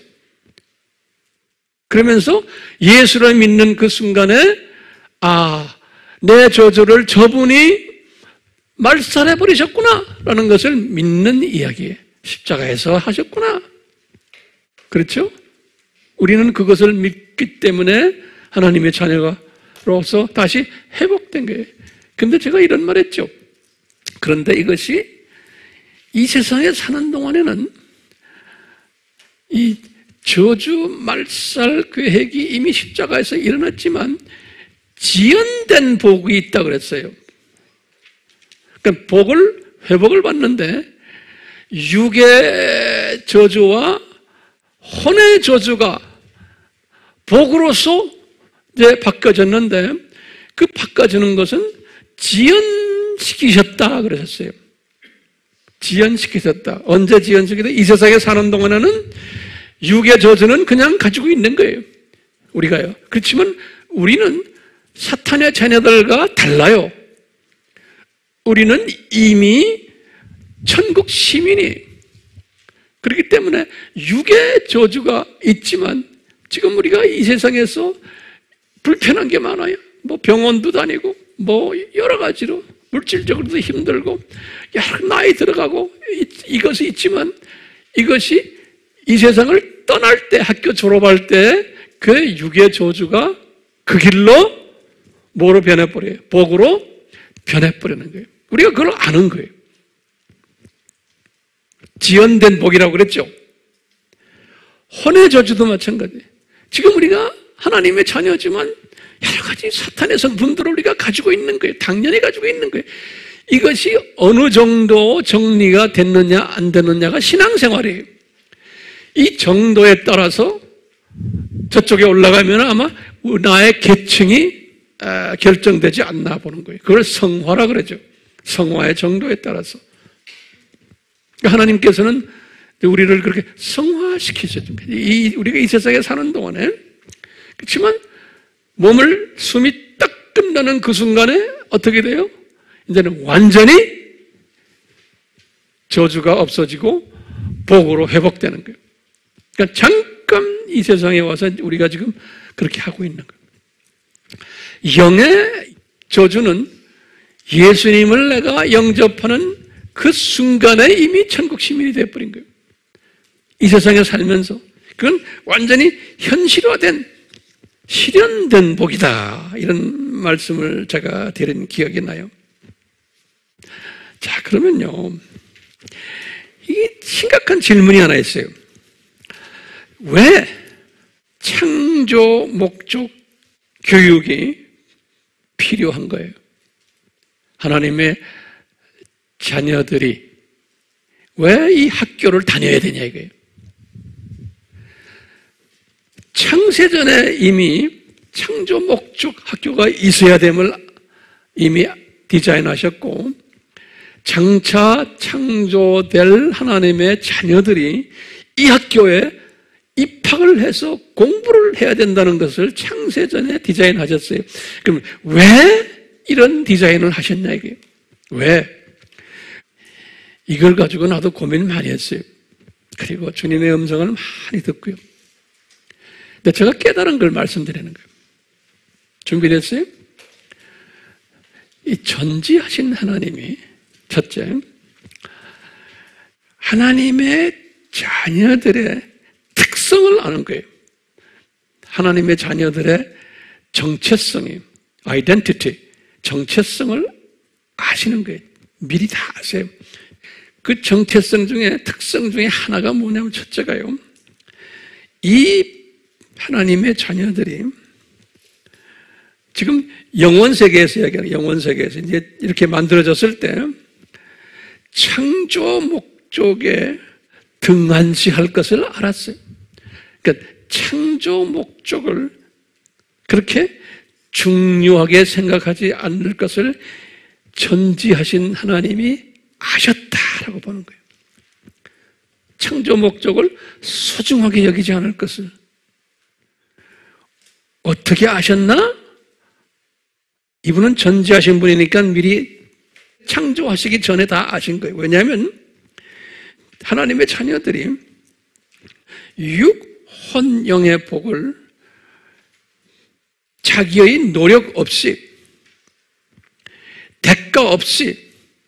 그러면서 예수를 믿는 그 순간에 아, 내 저주를 저분이 말살해버리셨구나 라는 것을 믿는 이야기예요. 십자가에서 하셨구나. 그렇죠? 우리는 그것을 믿기 때문에 하나님의 자녀로서 다시 회복된 거예요. 근데 제가 이런 말 했죠. 그런데 이것이 이 세상에 사는 동안에는 이 저주 말살 계획이 이미 십자가에서 일어났지만 지연된 복이 있다고 그랬어요. 그러니까 복을, 회복을 받는데 육의 저주와 혼의 저주가 복으로서 이제 바꿔졌는데 그 바꿔지는 것은 지연시키셨다 그러셨어요. 지연시키셨다. 언제 지연시키다? 이 세상에 사는 동안에는 육의 저주는 그냥 가지고 있는 거예요. 우리가요. 그렇지만 우리는 사탄의 자녀들과 달라요. 우리는 이미 천국 시민이 그렇기 때문에 육의 저주가 있지만 지금 우리가 이 세상에서 불편한 게 많아요. 뭐 병원도 다니고 뭐 여러 가지로 물질적으로도 힘들고 여러 나이 들어가고 이것이 있지만 이것이 이 세상을 떠날 때 학교 졸업할 때 그 육의 저주가 그 길로 뭐로 변해버려요? 복으로 변해버리는 거예요. 우리가 그걸 아는 거예요. 지연된 복이라고 그랬죠. 혼의 저주도 마찬가지예요. 지금 우리가 하나님의 자녀지만 여러 가지 사탄의 성분들을 우리가 가지고 있는 거예요. 당연히 가지고 있는 거예요. 이것이 어느 정도 정리가 됐느냐 안 됐느냐가 신앙생활이에요. 이 정도에 따라서 저쪽에 올라가면 아마 나의 계층이 결정되지 않나 보는 거예요. 그걸 성화라 그러죠. 성화의 정도에 따라서. 하나님께서는 우리를 그렇게 성화시키셨죠. 이, 우리가 이 세상에 사는 동안에. 그렇지만 몸을 숨이 딱 끝나는 그 순간에 어떻게 돼요? 이제는 완전히 저주가 없어지고 복으로 회복되는 거예요. 그러니까 잠깐 이 세상에 와서 우리가 지금 그렇게 하고 있는 거예요. 영의 저주는 예수님을 내가 영접하는 그 순간에 이미 천국 시민이 되어버린 거예요. 이 세상에 살면서. 그건 완전히 현실화된, 실현된 복이다. 이런 말씀을 제가 드린 기억이 나요. 자, 그러면요. 이게 심각한 질문이 하나 있어요. 왜 창조 목적 교육이 필요한 거예요? 하나님의 자녀들이 왜 이 학교를 다녀야 되냐 이거예요. 창세전에 이미 창조 목적 학교가 있어야 됨을 이미 디자인하셨고 장차 창조될 하나님의 자녀들이 이 학교에 입학을 해서 공부를 해야 된다는 것을 창세전에 디자인하셨어요. 그럼 왜 이런 디자인을 하셨냐 이게? 왜? 이걸 가지고 나도 고민 많이 했어요. 그리고 주님의 음성을 많이 듣고요. 근데 제가 깨달은 걸 말씀드리는 거예요. 준비됐어요? 이 전지하신 하나님이 첫째, 하나님의 자녀들의 특성을 아는 거예요. 하나님의 자녀들의 정체성이, 아이덴티티, 정체성을 아시는 거예요. 미리 다 아세요. 그 정체성 중에, 특성 중에 하나가 뭐냐면 첫째가요. 이 하나님의 자녀들이 지금 영원 세계에서 이야기하는 영원 세계에서 이제 이렇게 만들어졌을 때 창조 목적에 등한시할 것을 알았어요. 그러니까 창조 목적을 그렇게 중요하게 생각하지 않을 것을 전지하신 하나님이 아셨다라고 보는 거예요. 창조 목적을 소중하게 여기지 않을 것을 어떻게 아셨나? 이분은 전지하신 분이니까 미리 창조하시기 전에 다 아신 거예요. 왜냐하면 하나님의 자녀들이 육, 혼, 영의 복을 자기의 노력 없이 대가 없이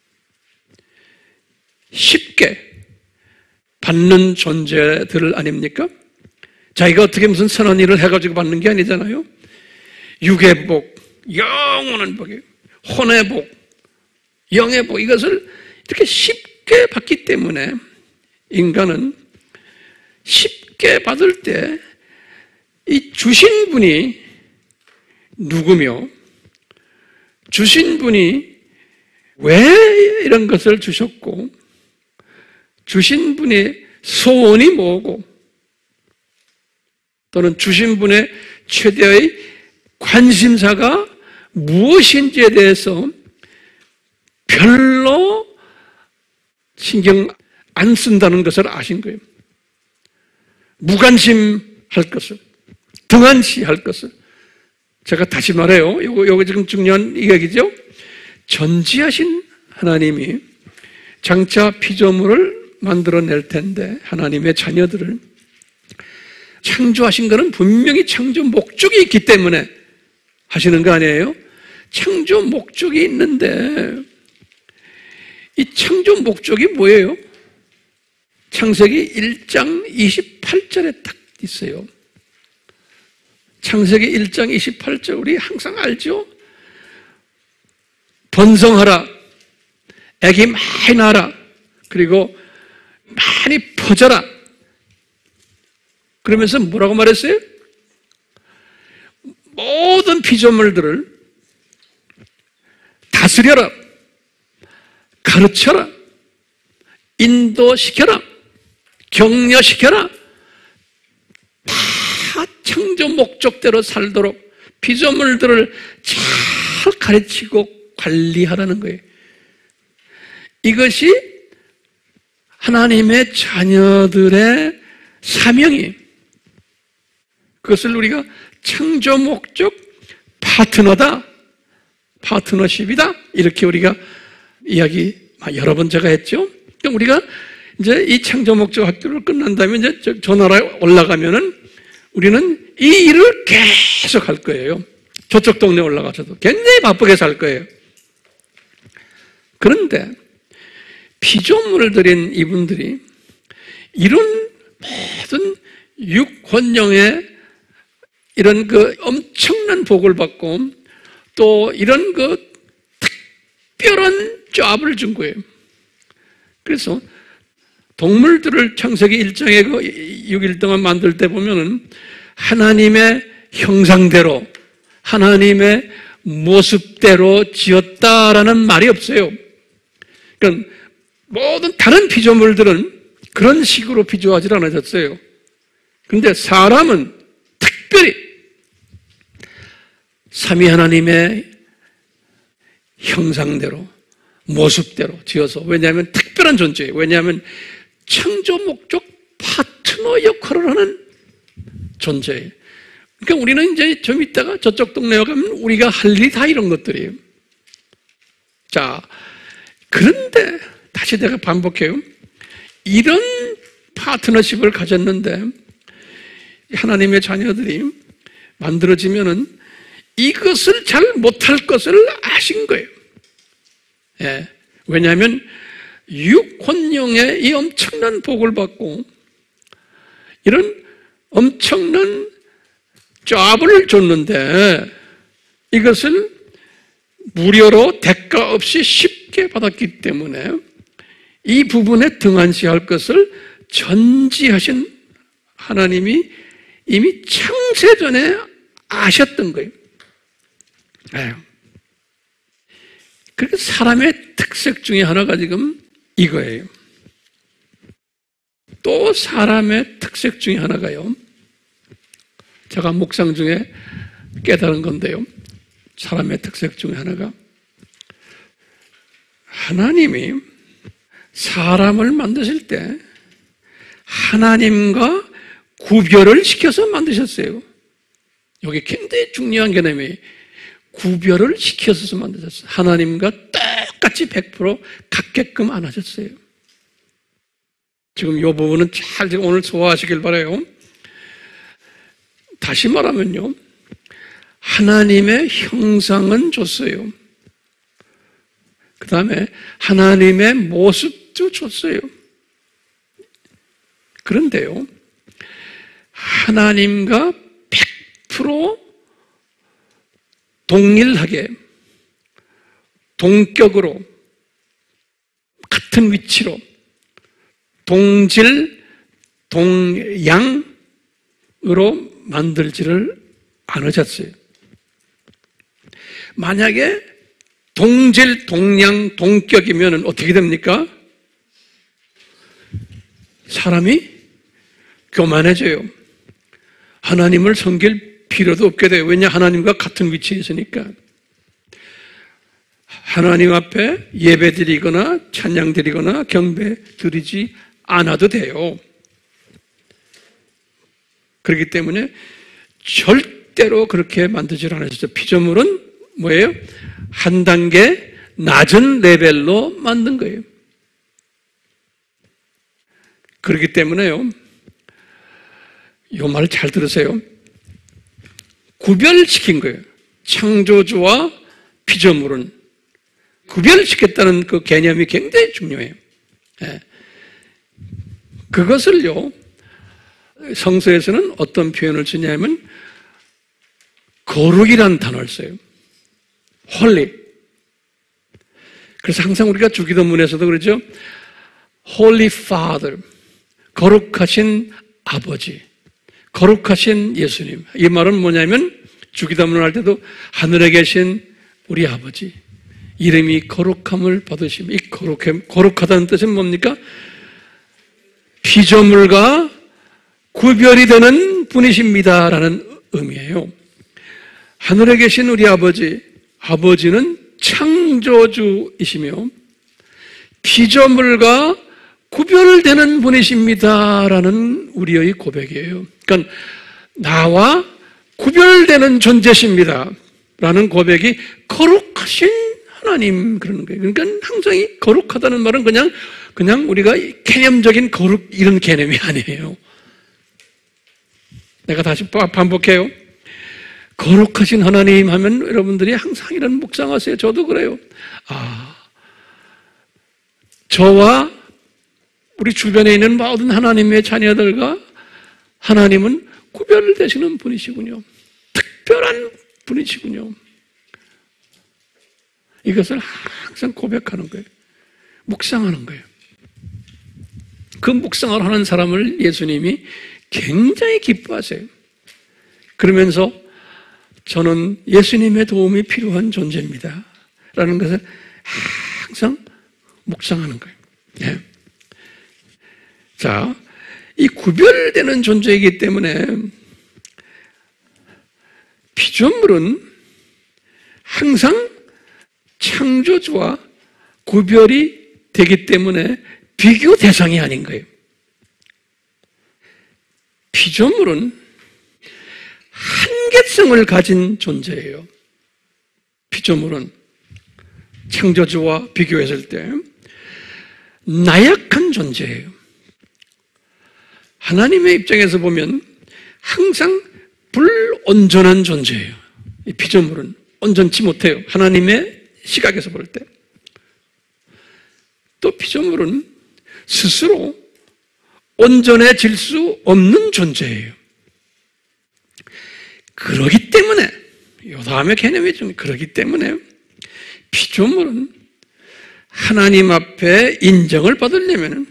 쉽게 받는 존재들 아닙니까? 자기가 어떻게 무슨 선한 일을 해가지고 받는 게 아니잖아요. 육의 복, 영원한 복이에요. 혼의 복, 영의 복, 이것을 이렇게 쉽게 받기 때문에 인간은 쉽게 받을 때 이 주신 분이 누구며 주신 분이 왜 이런 것을 주셨고 주신 분의 소원이 뭐고 또는 주신 분의 최대의 관심사가 무엇인지에 대해서 별로 신경 안 쓴다는 것을 아신 거예요. 무관심할 것을, 등한시할 것을. 제가 다시 말해요. 요거, 요거 지금 중요한 이야기죠. 전지하신 하나님이 장차 피조물을 만들어낼 텐데 하나님의 자녀들을 창조하신 것은 분명히 창조 목적이 있기 때문에 하시는 거 아니에요? 창조 목적이 있는데 이 창조 목적이 뭐예요? 창세기 일 장 이십팔 절에 딱 있어요. 창세기 일 장 이십팔 절 우리 항상 알죠? 번성하라, 애기 많이 낳아라, 그리고 많이 퍼져라. 그러면서 뭐라고 말했어요? 모든 피조물들을 다스려라, 가르쳐라, 인도시켜라, 격려시켜라. 다 창조 목적대로 살도록 피조물들을 잘 가르치고 관리하라는 거예요. 이것이 하나님의 자녀들의 사명이에요. 그것을 우리가 창조 목적 파트너다, 파트너십이다, 이렇게 우리가 이야기 여러 번 제가 했죠. 그럼 우리가 이제 이 창조 목적 학교를 끝난 다음에 이제 저 나라에 올라가면은 우리는 이 일을 계속 할 거예요. 저쪽 동네 올라가서도 굉장히 바쁘게 살 거예요. 그런데 피조물을 드린 이분들이 이런 모든 육혼령의 이런 그 엄청난 복을 받고 또 이런 그 특별한 잡을 준 거예요. 그래서 동물들을 창세기 일 장에 그 육 일 동안 만들 때 보면은 하나님의 형상대로 하나님의 모습대로 지었다라는 말이 없어요. 그러니까 모든 다른 피조물들은 그런 식으로 피조하지 않아졌어요. 그런데 사람은 특별히 삼위 하나님의 형상대로 모습대로 지어서, 왜냐하면 특별한 존재예요. 왜냐하면 창조 목적 파트너 역할을 하는 존재예요. 그러니까 우리는 이제 좀 이따가 저쪽 동네에 가면 우리가 할 일이 다 이런 것들이에요. 자, 그런데 다시 내가 반복해요. 이런 파트너십을 가졌는데 하나님의 자녀들이 만들어지면은 이것을 잘 못할 것을 아신 거예요. 예. 왜냐하면 육혼령의 이 엄청난 복을 받고 이런 엄청난 잡을 줬는데 이것을 무료로 대가 없이 쉽게 받았기 때문에 이 부분에 등한시할 것을 전지하신 하나님이 이미 창세전에 아셨던 거예요. 네. 그렇게 사람의 특색 중에 하나가 지금 이거예요. 또 사람의 특색 중에 하나가요. 제가 묵상 중에 깨달은 건데요. 사람의 특색 중에 하나가 하나님이 사람을 만드실 때 하나님과 구별을 시켜서 만드셨어요. 여기 굉장히 중요한 개념이 구별을 시켜서 만드셨어요. 하나님과 똑같이 백 퍼센트 같게끔 안 하셨어요. 지금 이 부분은 잘 오늘 소화하시길 바라요. 다시 말하면요. 하나님의 형상은 줬어요. 그 다음에 하나님의 모습도 줬어요. 그런데요. 하나님과 백 퍼센트 동일하게 동격으로 같은 위치로 동질, 동양으로 만들지를 않으셨어요. 만약에 동질, 동양, 동격이면 어떻게 됩니까? 사람이 교만해져요. 하나님을 섬길 필요도 없게 돼요. 왜냐? 하나님과 같은 위치에 있으니까. 하나님 앞에 예배 드리거나 찬양 드리거나 경배 드리지 않아도 돼요. 그렇기 때문에 절대로 그렇게 만들지 않으셨죠. 피조물은 뭐예요? 한 단계 낮은 레벨로 만든 거예요. 그렇기 때문에요. 이 말을 잘 들으세요. 구별시킨 거예요. 창조주와 피조물은 구별시켰다는 그 개념이 굉장히 중요해요. 예. 그것을요, 성서에서는 어떤 표현을 쓰냐면 거룩이라는 단어를 써요. 홀리. 그래서 항상 우리가 주기도문에서도 그러죠. Holy Father, 거룩하신 아버지, 거룩하신 예수님. 이 말은 뭐냐면 주기도문을 할 때도 하늘에 계신 우리 아버지, 이름이 거룩함을 받으시며, 이 거룩함, 거룩하다는 뜻은 뭡니까? 피조물과 구별이 되는 분이십니다라는 의미예요. 하늘에 계신 우리 아버지, 아버지는 창조주이시며 피조물과 구별되는 분이십니다라는 우리의 고백이에요. 그러니까 나와 구별되는 존재십니다 라는 고백이 거룩하신 하나님 그러는 거예요. 그러니까 항상 이 거룩하다는 말은 그냥 그냥 우리가 개념적인 거룩 이런 개념이 아니에요. 내가 다시 반복해요. 거룩하신 하나님 하면 여러분들이 항상 이런 묵상하세요. 저도 그래요. 아, 저와 우리 주변에 있는 모든 하나님의 자녀들과 하나님은 구별되시는 분이시군요. 특별한 분이시군요. 이것을 항상 고백하는 거예요. 묵상하는 거예요. 그 묵상을 하는 사람을 예수님이 굉장히 기뻐하세요. 그러면서 저는 예수님의 도움이 필요한 존재입니다 라는 것을 항상 묵상하는 거예요. 네. 자, 이 구별되는 존재이기 때문에 피조물은 항상 창조주와 구별이 되기 때문에 비교 대상이 아닌 거예요. 피조물은 한계성을 가진 존재예요. 피조물은 창조주와 비교했을 때 나약한 존재예요. 하나님의 입장에서 보면 항상 불온전한 존재예요. 이 피조물은 온전치 못해요. 하나님의 시각에서 볼 때. 또 피조물은 스스로 온전해질 수 없는 존재예요. 그러기 때문에, 이 다음에 개념이 좀 그러기 때문에 피조물은 하나님 앞에 인정을 받으려면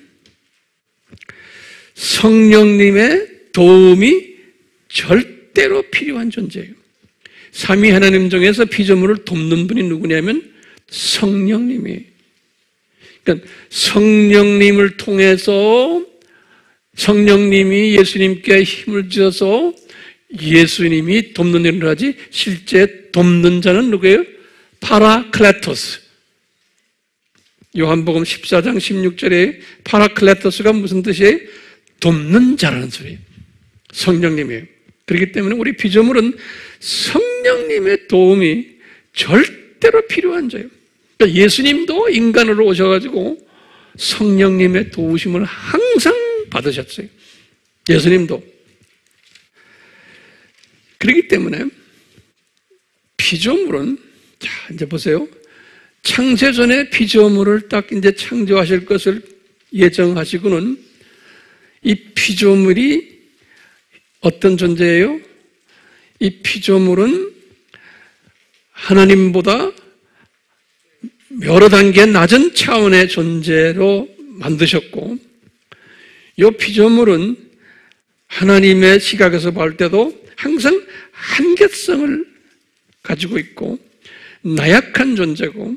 성령님의 도움이 절대로 필요한 존재예요. 삼위 하나님 중에서 피조물을 돕는 분이 누구냐면 성령님이. 그러니까 성령님을 통해서 성령님이 예수님께 힘을 주셔서 예수님이 돕는 일을 하지, 실제 돕는 자는 누구예요? 파라클레토스. 요한복음 십사 장 십육 절에 파라클레토스가 무슨 뜻이에요? 돕는 자라는 소리예요. 성령님이에요. 그렇기 때문에 우리 피조물은 성령님의 도움이 절대로 필요한 자예요. 그러니까 예수님도 인간으로 오셔가지고 성령님의 도우심을 항상 받으셨어요. 예수님도. 그렇기 때문에 피조물은, 자, 이제 보세요. 창세전에 피조물을 딱 이제 창조하실 것을 예정하시고는 이 피조물이 어떤 존재예요? 이 피조물은 하나님보다 여러 단계 낮은 차원의 존재로 만드셨고, 이 피조물은 하나님의 시각에서 볼 때도 항상 한계성을 가지고 있고 나약한 존재고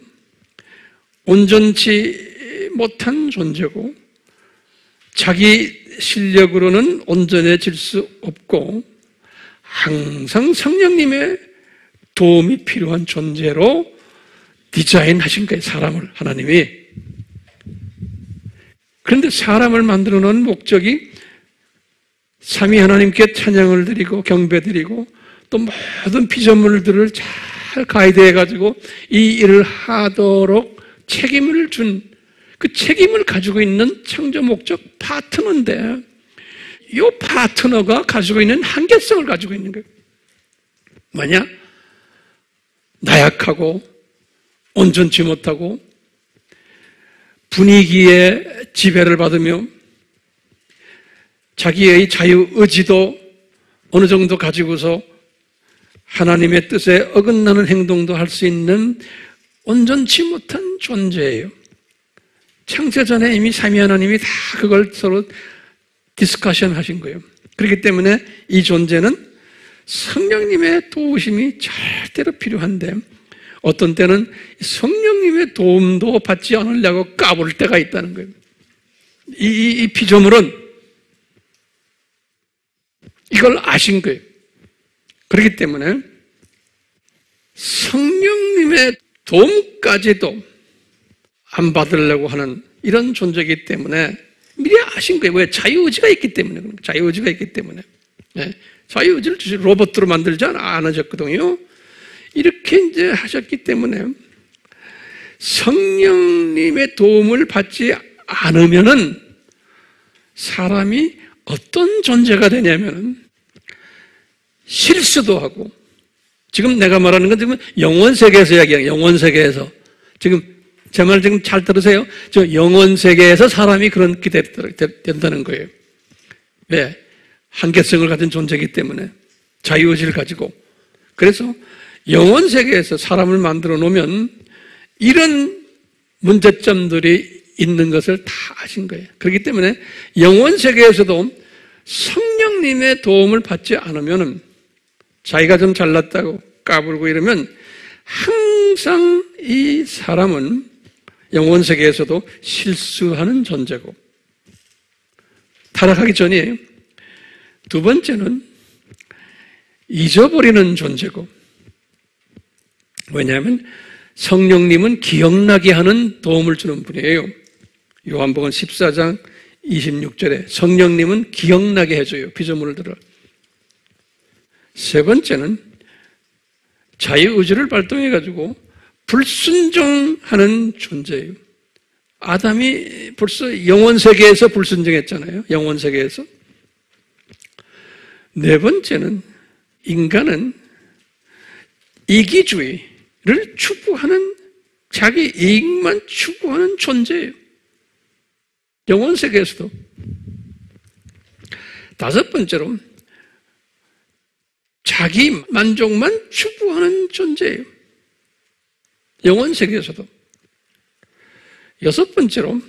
온전치 못한 존재고 자기 실력으로는 온전해질 수 없고 항상 성령님의 도움이 필요한 존재로 디자인하신 거예요. 사람을, 하나님이. 그런데 사람을 만들어 놓은 목적이 삼위 하나님께 찬양을 드리고 경배드리고 또 모든 피조물들을 잘 가이드해 가지고 이 일을 하도록 책임을 준, 그 책임을 가지고 있는 창조 목적 파트너인데 이 파트너가 가지고 있는 한계성을 가지고 있는 거예요. 뭐냐? 나약하고 온전치 못하고 분위기에 지배를 받으며 자기의 자유의지도 어느 정도 가지고서 하나님의 뜻에 어긋나는 행동도 할 수 있는 온전치 못한 존재예요. 창세전에 이미 삼위 하나님이 다 그걸 서로 디스커션 하신 거예요. 그렇기 때문에 이 존재는 성령님의 도우심이 절대로 필요한데 어떤 때는 성령님의 도움도 받지 않으려고 까불 때가 있다는 거예요. 이, 이, 이 피조물은 이걸 아신 거예요. 그렇기 때문에 성령님의 도움까지도 안 받으려고 하는 이런 존재이기 때문에 미리 아신 거예요. 왜? 자유의지가 있기 때문에. 자유의지가 있기 때문에. 네. 자유의지를 주시 로봇으로 만들지 않으셨거든요. 이렇게 이제 하셨기 때문에 성령님의 도움을 받지 않으면은 사람이 어떤 존재가 되냐면은 실수도 하고, 지금 내가 말하는 건 지금 영원 세계에서 이야기해요. 영원 세계에서. 지금 제 말 지금 잘 들으세요. 저 영원 세계에서 사람이 그렇게 된다는 거예요. 왜? 한계성을 가진 존재이기 때문에. 자유의지를 가지고. 그래서 영원 세계에서 사람을 만들어 놓으면 이런 문제점들이 있는 것을 다 아신 거예요. 그렇기 때문에 영원 세계에서도 성령님의 도움을 받지 않으면 자기가 좀 잘났다고 까불고 이러면 항상 이 사람은 영원 세계에서도 실수하는 존재고, 타락하기 전이에요. 두 번째는 잊어버리는 존재고, 왜냐하면 성령님은 기억나게 하는 도움을 주는 분이에요. 요한복음 십사 장 이십육 절에 성령님은 기억나게 해줘요. 피조물들을. 세 번째는 자유의지를 발동해가지고 불순종하는 존재예요. 아담이 벌써 영원세계에서 불순종했잖아요. 영원세계에서. 네 번째는 인간은 이기주의를 추구하는, 자기 이익만 추구하는 존재예요. 영원세계에서도. 다섯 번째로 자기 만족만 추구하는 존재예요. 영원세계에서도. 여섯 번째로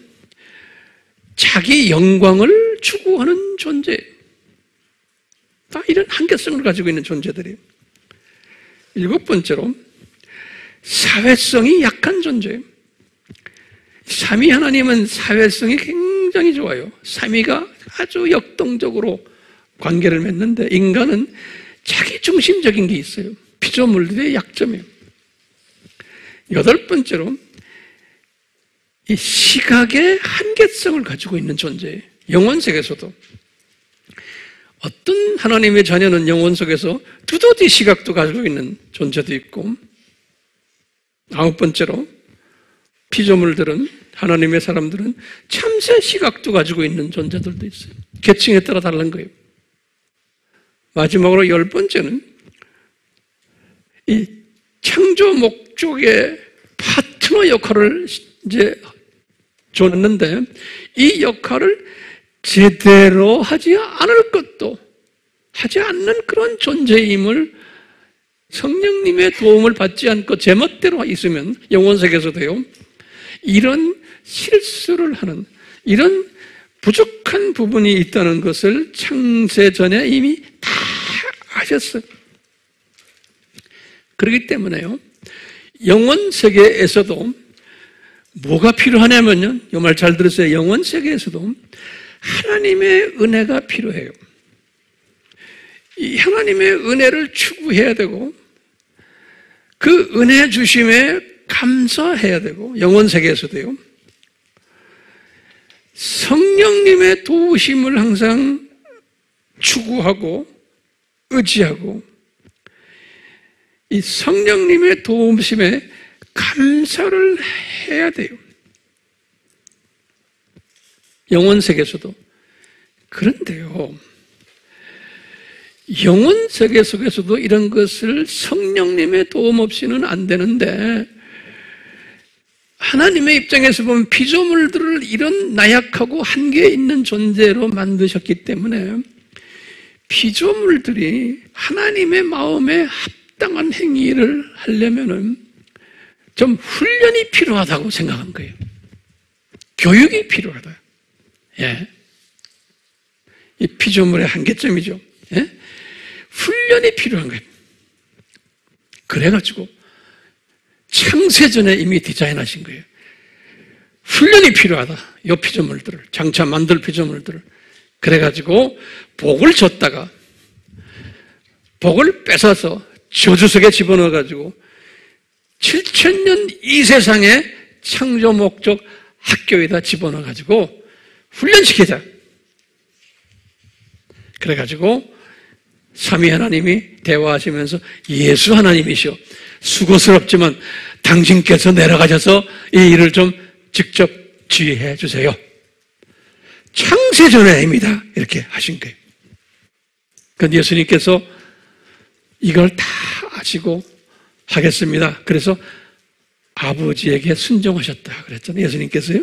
자기 영광을 추구하는 존재예요. 다 이런 한계성을 가지고 있는 존재들이에요. 일곱 번째로 사회성이 약한 존재예요. 삼위 하나님은 사회성이 굉장히 좋아요. 삼위가 아주 역동적으로 관계를 맺는데 인간은 자기 중심적인 게 있어요. 피조물들의 약점이에요. 여덟 번째로 이 시각의 한계성을 가지고 있는 존재예요. 영혼 세계에서도 어떤 하나님의 자녀는 영혼 속에서 두더지 시각도 가지고 있는 존재도 있고, 아홉 번째로 피조물들은, 하나님의 사람들은 참새 시각도 가지고 있는 존재들도 있어요. 계층에 따라 다른 거예요. 마지막으로 열 번째는 이 창조 목적의 파트너 역할을 이제 줬는데 이 역할을 제대로 하지 않을 것도 하지 않는 그런 존재임을 성령님의 도움을 받지 않고 제멋대로 있으면 영혼세계에서도요, 이런 실수를 하는, 이런 부족한 부분이 있다는 것을 창세 전에 이미 다 아셨어요. 그렇기 때문에요, 영혼세계에서도 뭐가 필요하냐면요, 이 말 잘 들으세요. 영혼세계에서도 하나님의 은혜가 필요해요. 이 하나님의 은혜를 추구해야 되고 그 은혜 주심에 감사해야 되고, 영혼세계에서도요, 성령님의 도우심을 항상 추구하고 의지하고 이 성령님의 도우심에 감사를 해야 돼요. 영혼세계에서도. 그런데요, 영혼세계 속에서도 이런 것을 성령님의 도움 없이는 안 되는데, 하나님의 입장에서 보면 피조물들을 이런 나약하고 한계 있는 존재로 만드셨기 때문에 피조물들이 하나님의 마음에 합당한 행위를 하려면은 좀 훈련이 필요하다고 생각한 거예요. 교육이 필요하다. 예. 이 피조물의 한계점이죠. 예? 훈련이 필요한 거예요. 그래가지고 창세전에 이미 디자인하신 거예요. 훈련이 필요하다. 이 피조물들을, 장차 만들 피조물들을. 그래가지고 복을 줬다가 복을 뺏어서 저주 속에 집어넣어가지고 칠천 년 이 세상에 창조 목적 학교에다 집어넣어가지고 훈련시키자. 그래가지고 삼위 하나님이 대화하시면서 예수 하나님이시오, 수고스럽지만 당신께서 내려가셔서 이 일을 좀 직접 지휘해 주세요. 창세전의 의미다. 이렇게 하신 거예요. 그런데 예수님께서 이걸 다 아시고 하겠습니다. 그래서 아버지에게 순종하셨다 그랬잖아요. 예수님께서요.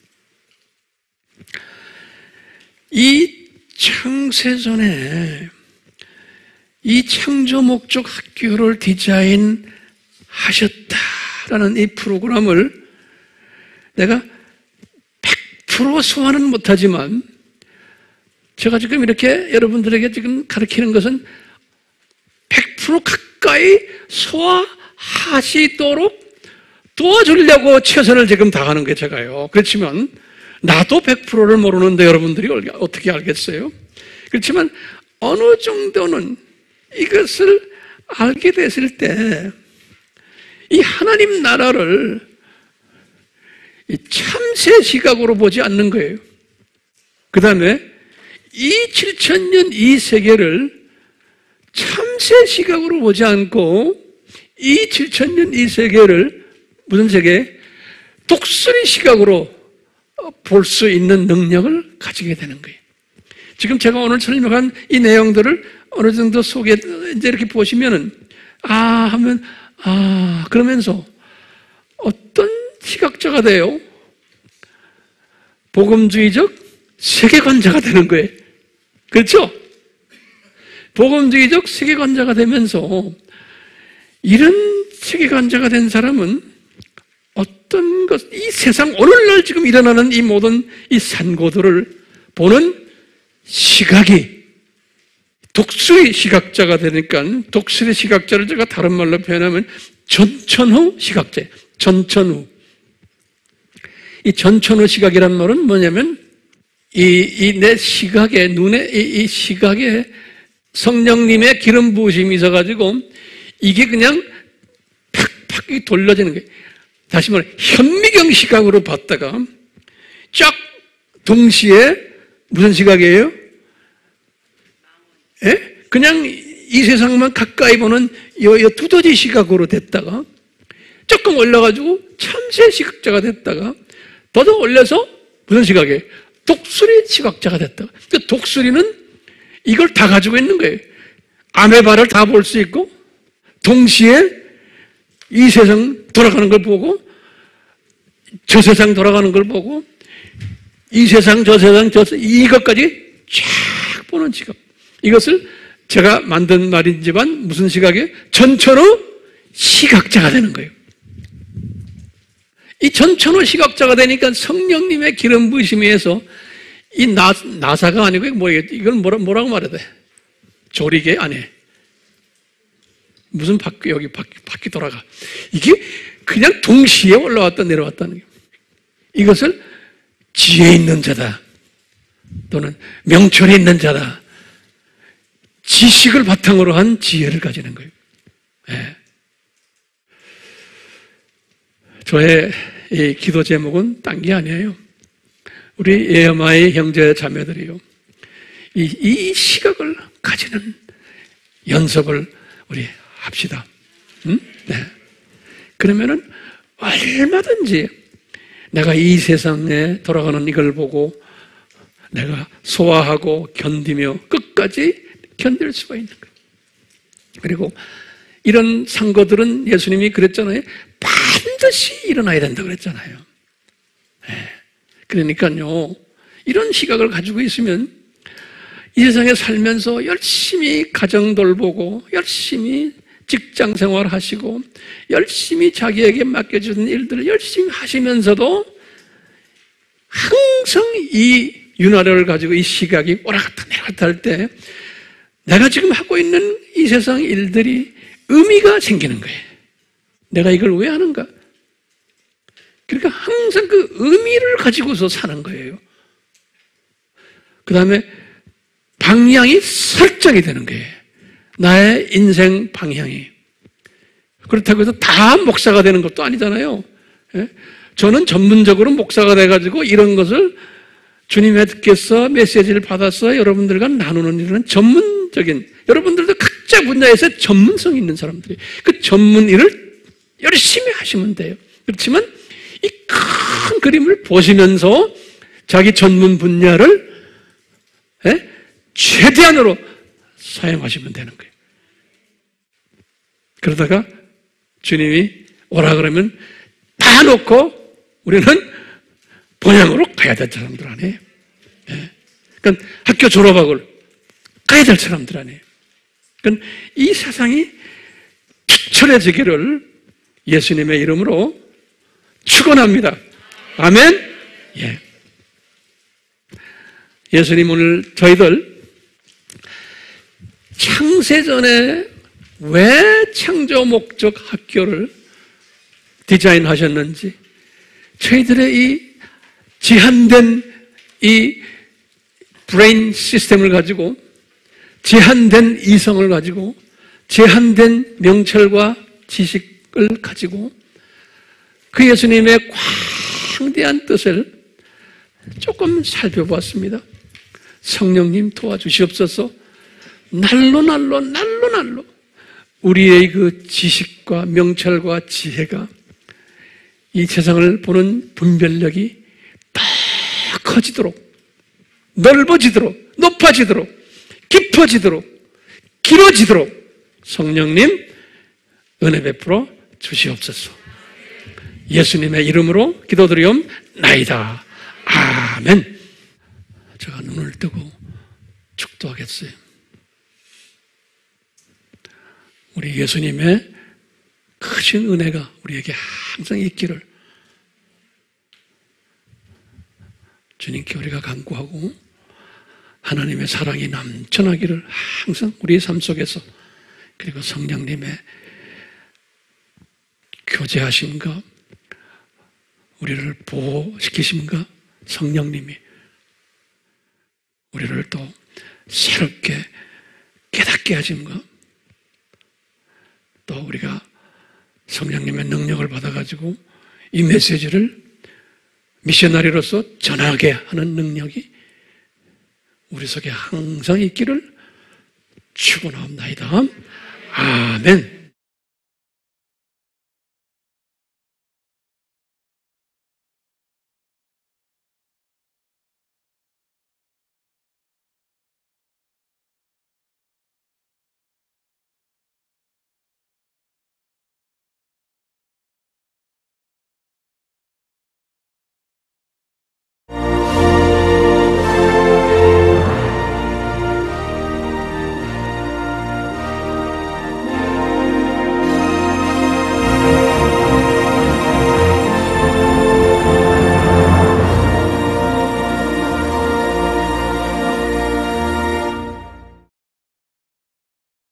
이 창세전에 이 창조 목적 학교를 디자인하셨다라는 이 프로그램을 내가 백 퍼센트 소화는 못하지만 제가 지금 이렇게 여러분들에게 지금 가르치는 것은 백 퍼센트 가까이 소화하시도록 도와주려고 최선을 지금 다하는 게 제가요. 그렇지만 나도 백 퍼센트를 모르는데 여러분들이 어떻게 알겠어요? 그렇지만 어느 정도는 이것을 알게 됐을 때 이 하나님 나라를 이 참새 시각으로 보지 않는 거예요. 그 다음에 이 칠천 년 이 세계를 참새 시각으로 보지 않고 이 칠천 년 이 세계를 무슨 세계? 독수리 시각으로 볼 수 있는 능력을 가지게 되는 거예요. 지금 제가 오늘 설명한 이 내용들을 어느 정도 속에 이제 이렇게 보시면은 아 하면 아 그러면서 어떤 시각자가 돼요? 복음주의적 세계관자가 되는 거예요. 그렇죠? 복음주의적 세계관자가 되면서 이런 세계관자가 된 사람은 어떤 것, 이 세상 오늘날 지금 일어나는 이 모든 이 산고들을 보는 시각이 독수리 시각자가 되니까 독수리 시각자를 제가 다른 말로 표현하면 전천후 시각자. 전천후. 이 전천후 시각이란 말은 뭐냐면 이, 이 내 시각에, 눈에, 이, 이 시각에 성령님의 기름 부으심이 있어가지고 이게 그냥 팍팍 돌려지는 거예요. 다시 말해, 현미경 시각으로 봤다가 쫙 동시에 무슨 시각이에요? 예? 그냥 이 세상만 가까이 보는 요, 요 두더지 시각으로 됐다가 조금 올라가지고 참새 시각자가 됐다가 더 더 올려서 무슨 시각이에요? 독수리 시각자가 됐다가. 그 독수리는 이걸 다 가지고 있는 거예요. 아메바를 다 볼 수 있고 동시에 이 세상 돌아가는 걸 보고 저 세상 돌아가는 걸 보고 이 세상 저 세상 저 세상 이것까지 쫙 보는 시각. 이것을 제가 만든 말이지만 무슨 시각이에요? 전천후 시각자가 되는 거예요. 이 전천후 시각자가 되니까 성령님의 기름 부으심에 의해서 이 나, 나사가 아니고 뭐겠지? 이건 뭐라, 뭐라고 말해야 돼? 조리개 안에 무슨 바퀴 여기 바퀴, 바퀴 돌아가. 이게 그냥 동시에 올라왔다 내려왔다는 거예요. 이것을 지혜 있는 자다 또는 명철이 있는 자다. 지식을 바탕으로 한 지혜를 가지는 거예요. 네. 저의 이 기도 제목은 딴 게 아니에요. 우리 예어마의 형제 자매들이요. 이, 이 시각을 가지는 연습을 우리 합시다. 응? 네. 그러면은 얼마든지 내가 이 세상에 돌아가는 이걸 보고 내가 소화하고 견디며 끝까지 견딜 수가 있는 거예요. 그리고 이런 상거들은 예수님이 그랬잖아요. 반드시 일어나야 된다고 그랬잖아요. 네. 그러니까요, 이런 시각을 가지고 있으면 이 세상에 살면서 열심히 가정 돌보고 열심히 직장 생활하시고 열심히 자기에게 맡겨주는 일들을 열심히 하시면서도 항상 이 윤활유를 가지고 이 시각이 오라갔다 내려갔다 할 때 내가 지금 하고 있는 이 세상 일들이 의미가 생기는 거예요. 내가 이걸 왜 하는가? 그러니까 항상 그 의미를 가지고서 사는 거예요. 그 다음에 방향이 설정이 되는 거예요. 나의 인생 방향이. 그렇다고 해서 다 목사가 되는 것도 아니잖아요. 예? 저는 전문적으로 목사가 돼가지고 이런 것을 주님께서 메시지를 받아서 여러분들과 나누는 일은 전문적인, 여러분들도 각자 분야에서 전문성 있는 사람들이 그 전문 일을 열심히 하시면 돼요. 그렇지만 이 큰 그림을 보시면서 자기 전문 분야를 예? 최대한으로 사용하시면 되는 거예요. 그러다가 주님이 오라 그러면 다 놓고 우리는 본향으로 가야 될 사람들 아니에요. 예. 그러니까 학교 졸업하고 가야 될 사람들 아니에요. 그러니까 이 세상이 투철해지기를 예수님의 이름으로 축원합니다. 아멘. 예. 예수님 오늘 저희들 창세전에 왜 창조 목적 학교를 디자인하셨는지, 저희들의 이 제한된 이 브레인 시스템을 가지고, 제한된 이성을 가지고, 제한된 명철과 지식을 가지고 그 예수님의 광대한 뜻을 조금 살펴보았습니다. 성령님 도와주시옵소서. 날로 날로 날로 날로 우리의 그 지식과 명철과 지혜가 이 세상을 보는 분별력이 더 커지도록, 넓어지도록, 높아지도록, 깊어지도록, 길어지도록 성령님 은혜 베풀어 주시옵소서. 예수님의 이름으로 기도드리옵나이다. 아멘. 제가 눈을 뜨고 축도하겠어요. 우리 예수님의 크신 은혜가 우리에게 항상 있기를 주님께 우리가 간구하고 하나님의 사랑이 넘쳐나기를 항상 우리의 삶 속에서, 그리고 성령님의 교제하심과 우리를 보호시키심과 성령님이 우리를 또 새롭게 깨닫게 하심과 또 우리가 성령님의 능력을 받아가지고 이 메시지를 미셔너리로서 전하게 하는 능력이 우리 속에 항상 있기를 축원하옵나이다. 아멘.